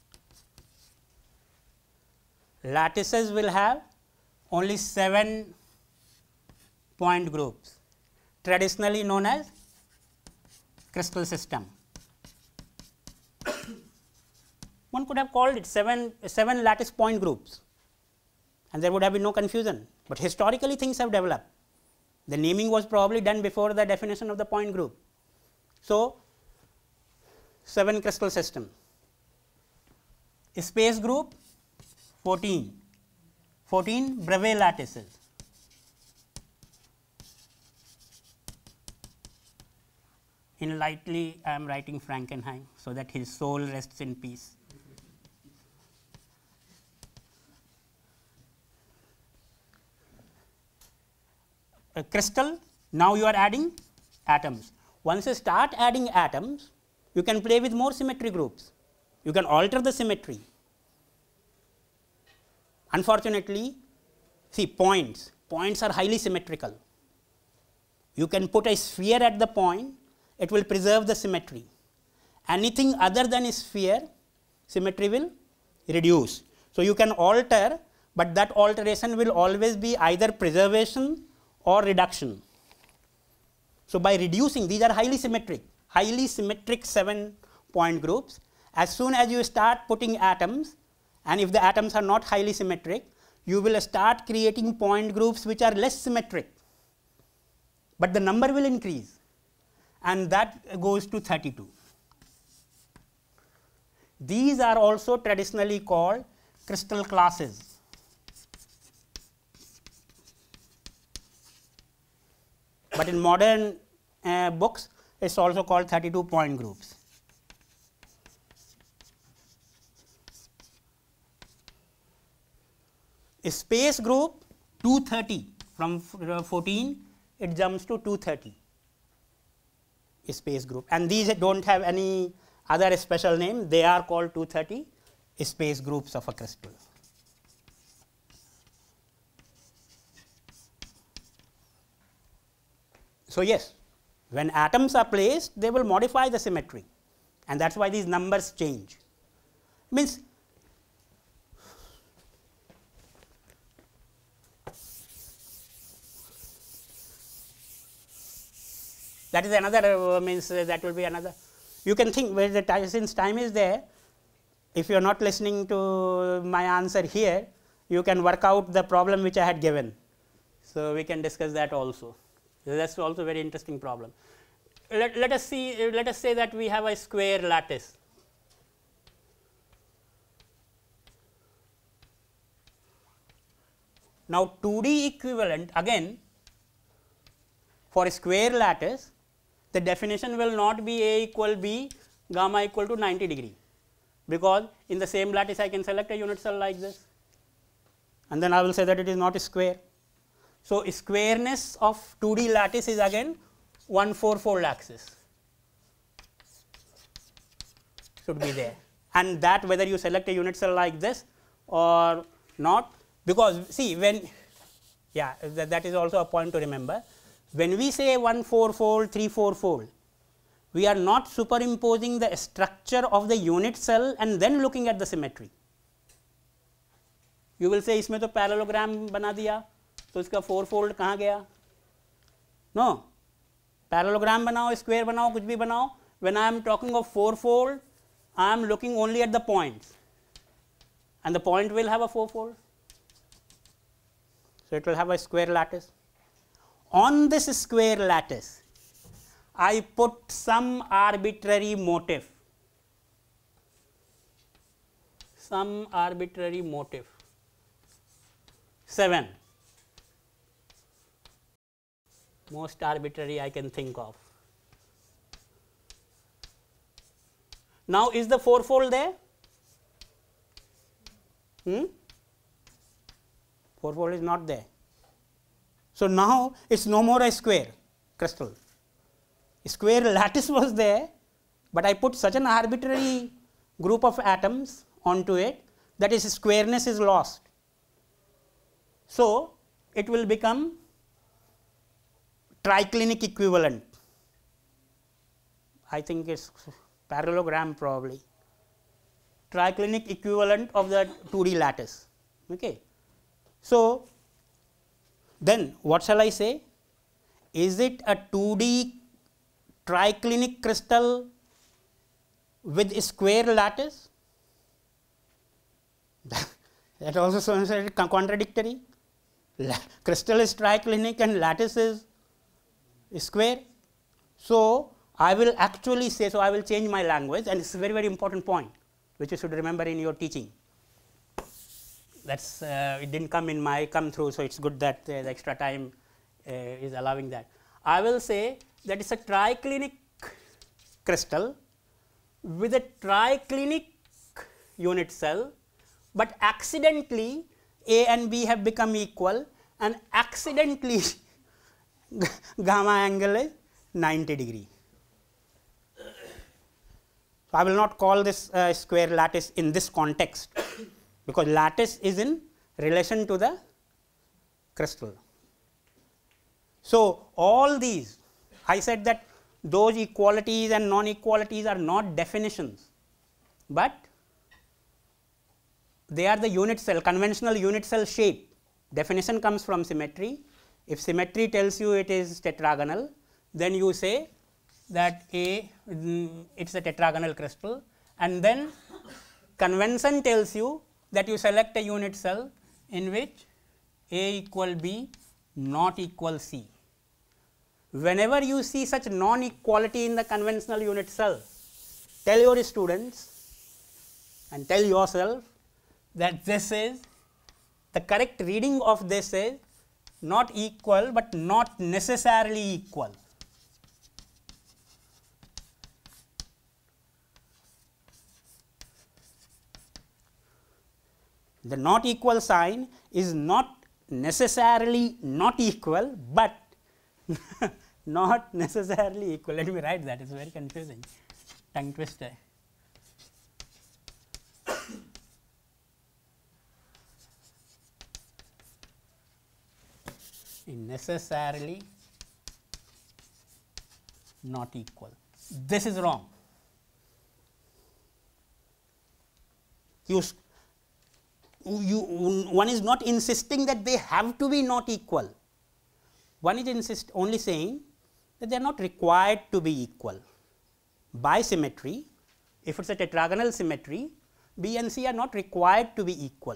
lattices will have only seven point groups, traditionally known as crystal system. One could have called it seven, seven lattice point groups, and there would have been no confusion. But historically things have developed. The naming was probably done before the definition of the point group. So, seven crystal system. Space group, fourteen, fourteen Bravais lattices. In lightly I am writing Frankenheim, so that his soul rests in peace. A crystal, now you are adding atoms. Once you start adding atoms, you can play with more symmetry groups. You can alter the symmetry. Unfortunately, see points, points are highly symmetrical. You can put a sphere at the point, it will preserve the symmetry. Anything other than a sphere, symmetry will reduce. So you can alter, but that alteration will always be either preservation or reduction. So by reducing, these are highly symmetric, highly symmetric seven point groups. As soon as you start putting atoms, and if the atoms are not highly symmetric, you will start creating point groups which are less symmetric, but the number will increase, and that goes to thirty-two. These are also traditionally called crystal classes. But in modern uh, books, it is also called thirty-two point groups. A space group, two hundred thirty From fourteen it jumps to two thirty space group, and these do not have any other special name, they are called two thirty space groups of a crystal. So, yes, when atoms are placed they will modify the symmetry, and that is why these numbers change. Means that is another uh, means uh, that will be another. You can think where the time, since time is there, if you are not listening to my answer here, you can work out the problem which I had given. So, we can discuss that also. So, that is also a very interesting problem. Let, let us see, uh, let us say that we have a square lattice. Now, two D equivalent again for a square lattice, the definition will not be A equal B, gamma equal to ninety degree, because in the same lattice I can select a unit cell like this, and then I will say that it is not a square. So, squareness of two D lattice is again one four fold axis should be there, and that whether you select a unit cell like this or not, because see when, yeah, that, that is also a point to remember. When we say one four fold, three four fold, we are not superimposing the structure of the unit cell and then looking at the symmetry. You will say इसमें तो parallelogram बना दिया, तो इसका four fold कहाँ गया? No, parallelogram बनाओ, square बनाओ, कुछ भी बनाओ. When I am talking of four fold, I am looking only at the points, and the point will have a four fold. So, it will have a square lattice. On this square lattice, I put some arbitrary motif, some arbitrary motif, seven, most arbitrary I can think of. Now, is the four fold there? Hmm? Four fold is not there. So, now it is no more a square crystal. Square lattice was there, but I put such an arbitrary group of atoms onto it that its squareness is lost. So, it will become triclinic equivalent. I think it is parallelogram probably, triclinic equivalent of the two D lattice. Okay. So, then what shall I say? Is it a two D triclinic crystal with a square lattice? That also sounds contradictory. La crystal is triclinic and lattice is square. So, I will actually say, so I will change my language, and it is a very very important point which you should remember in your teaching. That's uh, it did not come in my come through, so it is good that uh, the extra time uh, is allowing that. I will say that it is a triclinic crystal with a triclinic unit cell, but accidentally A and B have become equal, and accidentally gamma angle is ninety degree. So, I will not call this uh, square lattice in this context, because lattice is in relation to the crystal. So, all these I said that those equalities and non-equalities are not definitions, but they are the unit cell, conventional unit cell shape. Definition comes from symmetry. If symmetry tells you it is tetragonal, then you say that A mm, it is a tetragonal crystal, and then convention tells you that you select a unit cell in which A equal B, not equal C. Whenever you see such non-equality in the conventional unit cell, tell your students and tell yourself that this is the correct reading of this is not equal, but not necessarily equal. The not equal sign is not necessarily not equal, but not necessarily equal. Let me write that, it is very confusing, tongue twister. Necessarily not equal. This is wrong. You, you, one is not insisting that they have to be not equal. One is insist only saying that they are not required to be equal. By symmetry, if it is a tetragonal symmetry, B and C are not required to be equal.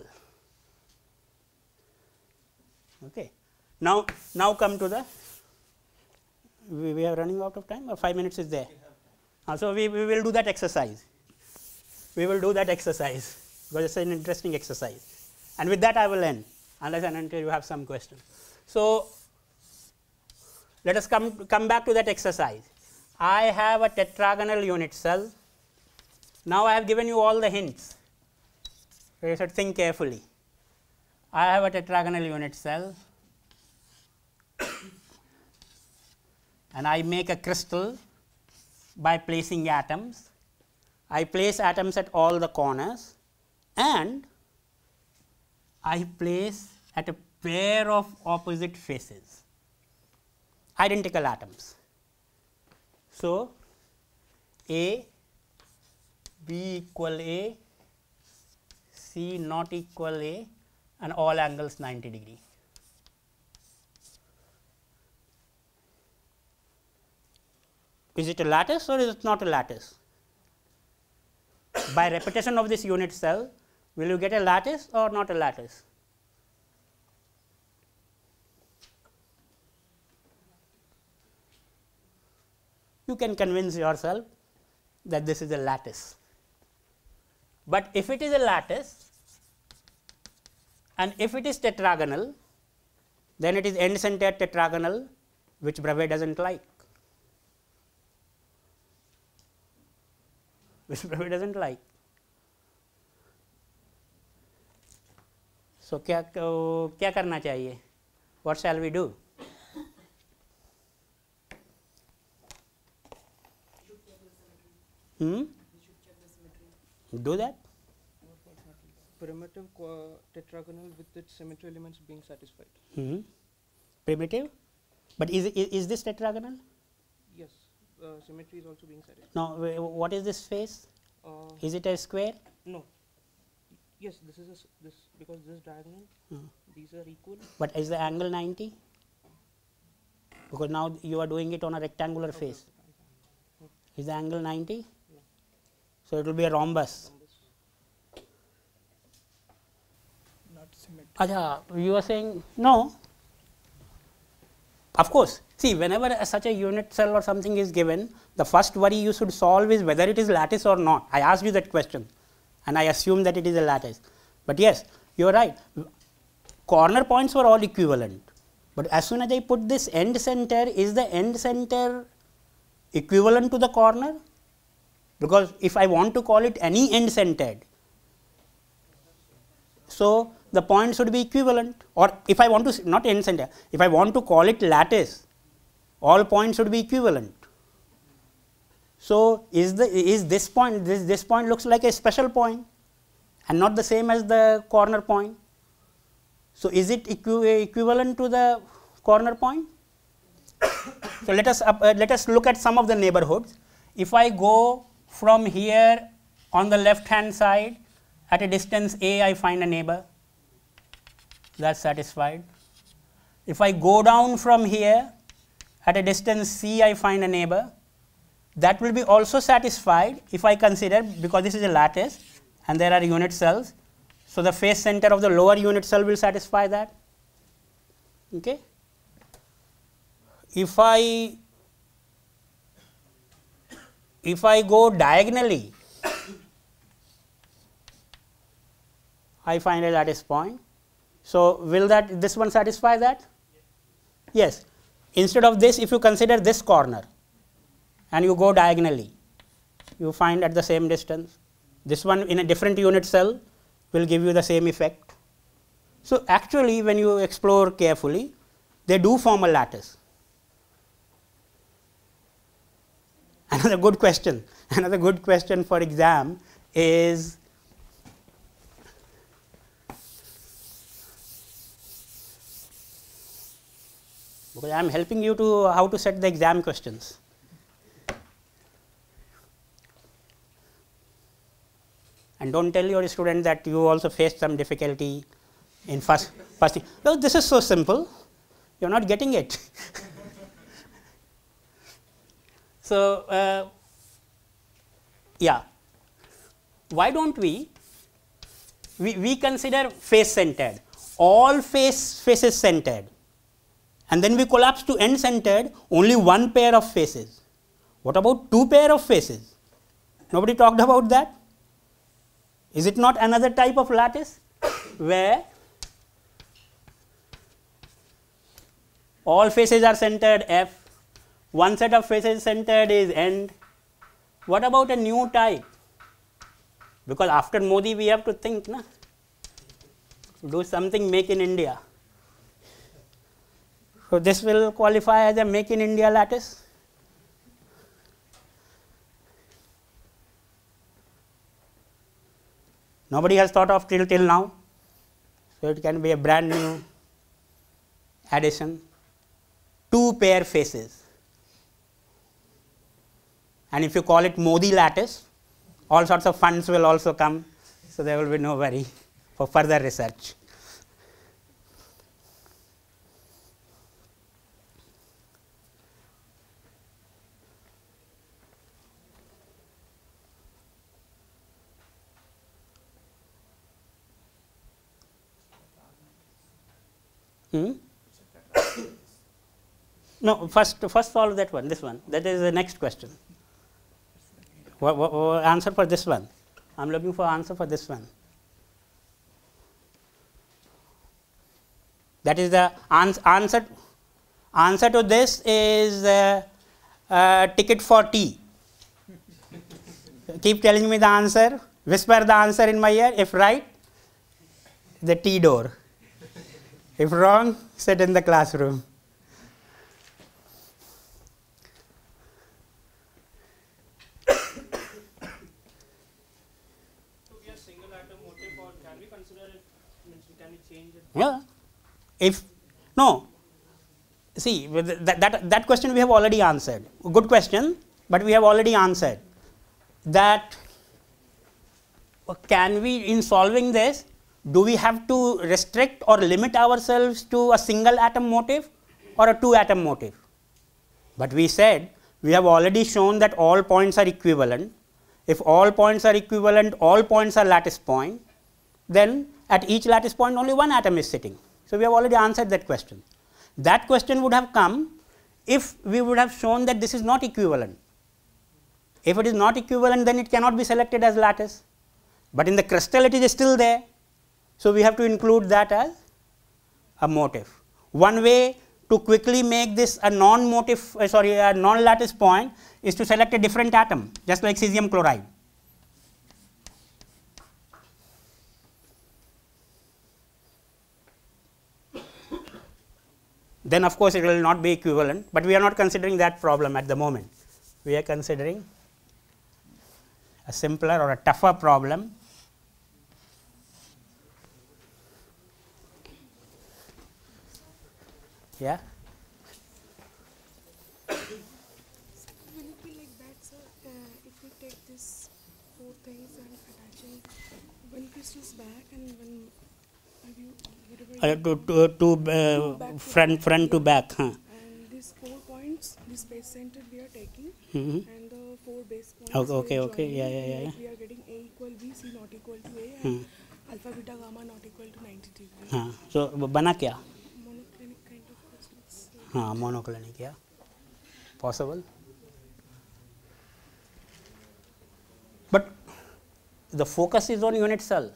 Okay. Now, now come to the, we, we are running out of time or five minutes is there. Uh, so, we, we will do that exercise. We will do that exercise because it is an interesting exercise. And with that I will end unless and until you have some questions. So, let us come, come back to that exercise. I have a tetragonal unit cell. Now, I have given you all the hints. So, you should think carefully. I have a tetragonal unit cell and I make a crystal by placing atoms. I place atoms at all the corners and I place at a pair of opposite faces identical atoms. So, A, B equal A, C not equal A, and all angles ninety degree. Is it a lattice or is it not a lattice? By repetition of this unit cell, will you get a lattice or not a lattice? You can convince yourself that this is a lattice. But if it is a lattice and if it is tetragonal, then it is end centered tetragonal, which Bravais does not like. Which Bravais does not like. So, क्या क्या करना चाहिए? What shall we do? Hmm? Do that. Primitive tetragonal with its symmetry elements being satisfied. Hmm. Primitive, but is, is is this tetragonal? Yes, uh, symmetry is also being satisfied. No, what is this face? Uh, Is it a square? no. Yes, this is a s this because this diagonal. Hmm. These are equal. But is the angle ninety? Because now you are doing it on a rectangular Okay, face. okay. Is the angle ninety? No. So, it will be a rhombus. Rhombus. Not symmetric. Acha, you are saying no. Of course, see, whenever a, such a unit cell or something is given, the first worry you should solve is whether it is lattice or not. I asked you that question and I assume that it is a lattice. But yes, you are right. Corner points were all equivalent. But as soon as I put this end center, is the end center equivalent to the corner? Because if I want to call it any end centered, so the point should be equivalent, or if I want to not end center, if I want to call it lattice, all points should be equivalent. So, is the is this point this this point looks like a special point and not the same as the corner point. So, is it equi equivalent to the corner point? So, let us up, uh, let us look at some of the neighborhoods. If I go from here on the left hand side at a distance A, I find a neighbor, that is satisfied. If I go down from here at a distance C, I find a neighbor, that will be also satisfied if I consider, because this is a lattice and there are unit cells. So, the face center of the lower unit cell will satisfy that. Okay. If I if I go diagonally, I find a lattice point. So, will that this one satisfy that? Yes. Instead of this, if you consider this corner and you go diagonally, you find at the same distance. This one in a different unit cell will give you the same effect. So, actually when you explore carefully, they do form a lattice. Another good question, another good question for exam is, because I am helping you to how to set the exam questions. And don't tell your student that you also faced some difficulty in first first. No, this is so simple, you are not getting it. So, uh, yeah, why don't we, we, we consider face centered, all face faces centered, and then we collapse to end centered, only one pair of faces. What about two pair of faces? Nobody talked about that. Is it not another type of lattice where all faces are centered F, one set of faces centered is end? What about a new type? Because after Modi we have to think, na? Do something make in India. So, this will qualify as a make in India lattice. Nobody has thought of till till now. So, it can be a brand new addition, two pair faces. And if you call it Modi lattice, all sorts of funds will also come. So, there will be no worry for further research. Hmm? No, first first solve that one, this one, that is the next question. What, what, what answer for this one? I am looking for answer for this one. That is the ans answer. Answer to this is uh, uh, ticket for tea. Keep telling me the answer. Whisper the answer in my ear. If right, the tea door. If wrong, sit in the classroom. Yeah, if no, see that, that that question we have already answered. Good question, but we have already answered that. Can we, in solving this, do we have to restrict or limit ourselves to a single atom motif or a two atom motif? But we said we have already shown that all points are equivalent. If all points are equivalent, all points are lattice point, then at each lattice point only one atom is sitting. So, we have already answered that question. That question would have come if we would have shown that this is not equivalent. If it is not equivalent, then it cannot be selected as lattice, but in the crystal it is still there. So, we have to include that as a motif. One way to quickly make this a non motif uh, sorry a non lattice point is to select a different atom, just like cesium chloride. Then of course, it will not be equivalent, but we are not considering that problem at the moment. We are considering a simpler or a tougher problem. Yeah. Will it be like that, sir? Uh, if we take these four things and attaching one crystal's back and one maybe whatever Uh, to to, to uh, back to front front to back. Huh. and these four points, this base center we are taking, Mm-hmm. and the four base points. Okay, we are okay, okay. joining, Yeah, yeah, yeah, and yeah. We are getting A equal B, C not equal to A, and Hmm. alpha beta gamma not equal to ninety degree. हाँ, so बना क्या? Monoclinic kind of crystals. हाँ, monoclinic, yeah, possible. But the focus is on unit cell.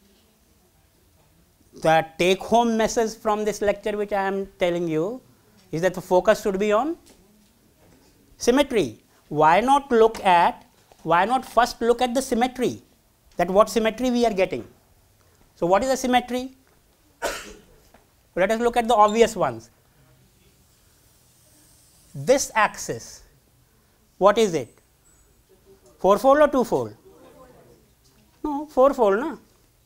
The take home message from this lecture which I am telling you is that the focus should be on symmetry. Why not look at, why not first look at the symmetry, that what symmetry we are getting. So, what is the symmetry? Let us look at the obvious ones. This axis, what is it? Four-fold or two-fold? No, four-fold, no?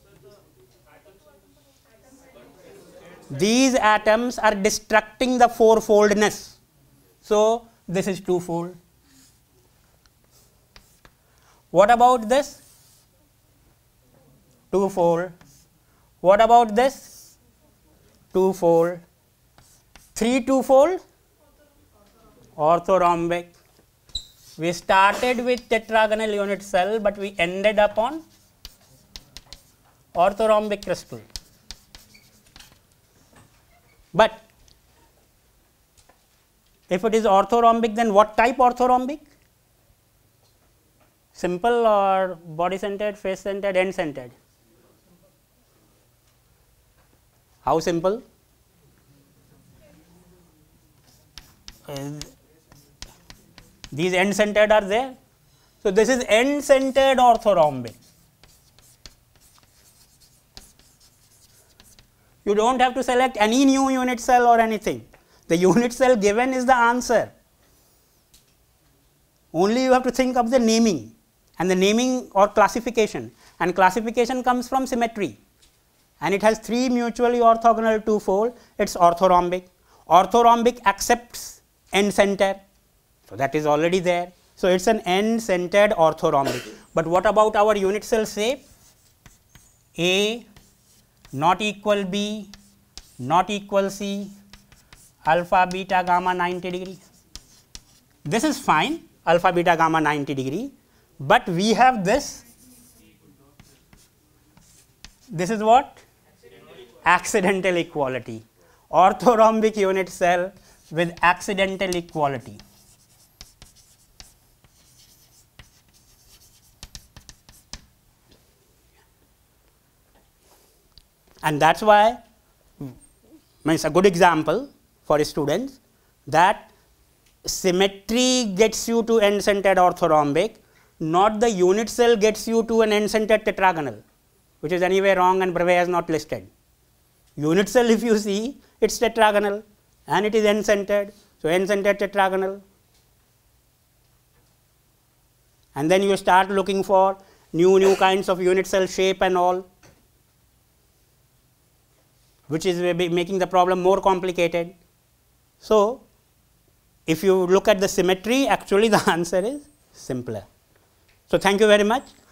These atoms are destructing the four-foldness. So, this is two-fold. What about this? Two-fold. What about this? Two-fold. Three two-fold? Orthorhombic. We started with tetragonal unit cell, but we ended up on orthorhombic crystal. But if it is orthorhombic, then what type orthorhombic? Simple or body centered, face centered, end centered? How simple? Uh, these end centered are there. So, this is end centered orthorhombic. You do not have to select any new unit cell or anything. The unit cell given is the answer. Only you have to think of the naming, and the naming or classification, and classification comes from symmetry, and it has three mutually orthogonal two-fold. It is orthorhombic. Orthorhombic accepts end center, so that is already there. So, it is an end centered orthorhombic. But what about our unit cell shape? A not equal B, not equal C, alpha beta gamma ninety degree. This is fine, alpha beta gamma ninety degree, but we have this. This is what? Accidental equality. Orthorhombic unit cell with accidental equality. And that is why, means a good example for students, that symmetry gets you to end centered orthorhombic, not the unit cell gets you to an end centered tetragonal, which is anyway wrong and Brevet has not listed. Unit cell, if you see, it is tetragonal and it is end centered. So, end centered tetragonal, and then you start looking for new new kinds of unit cell shape and all, which is making the problem more complicated. So, if you look at the symmetry, actually the answer is simpler. So, thank you very much.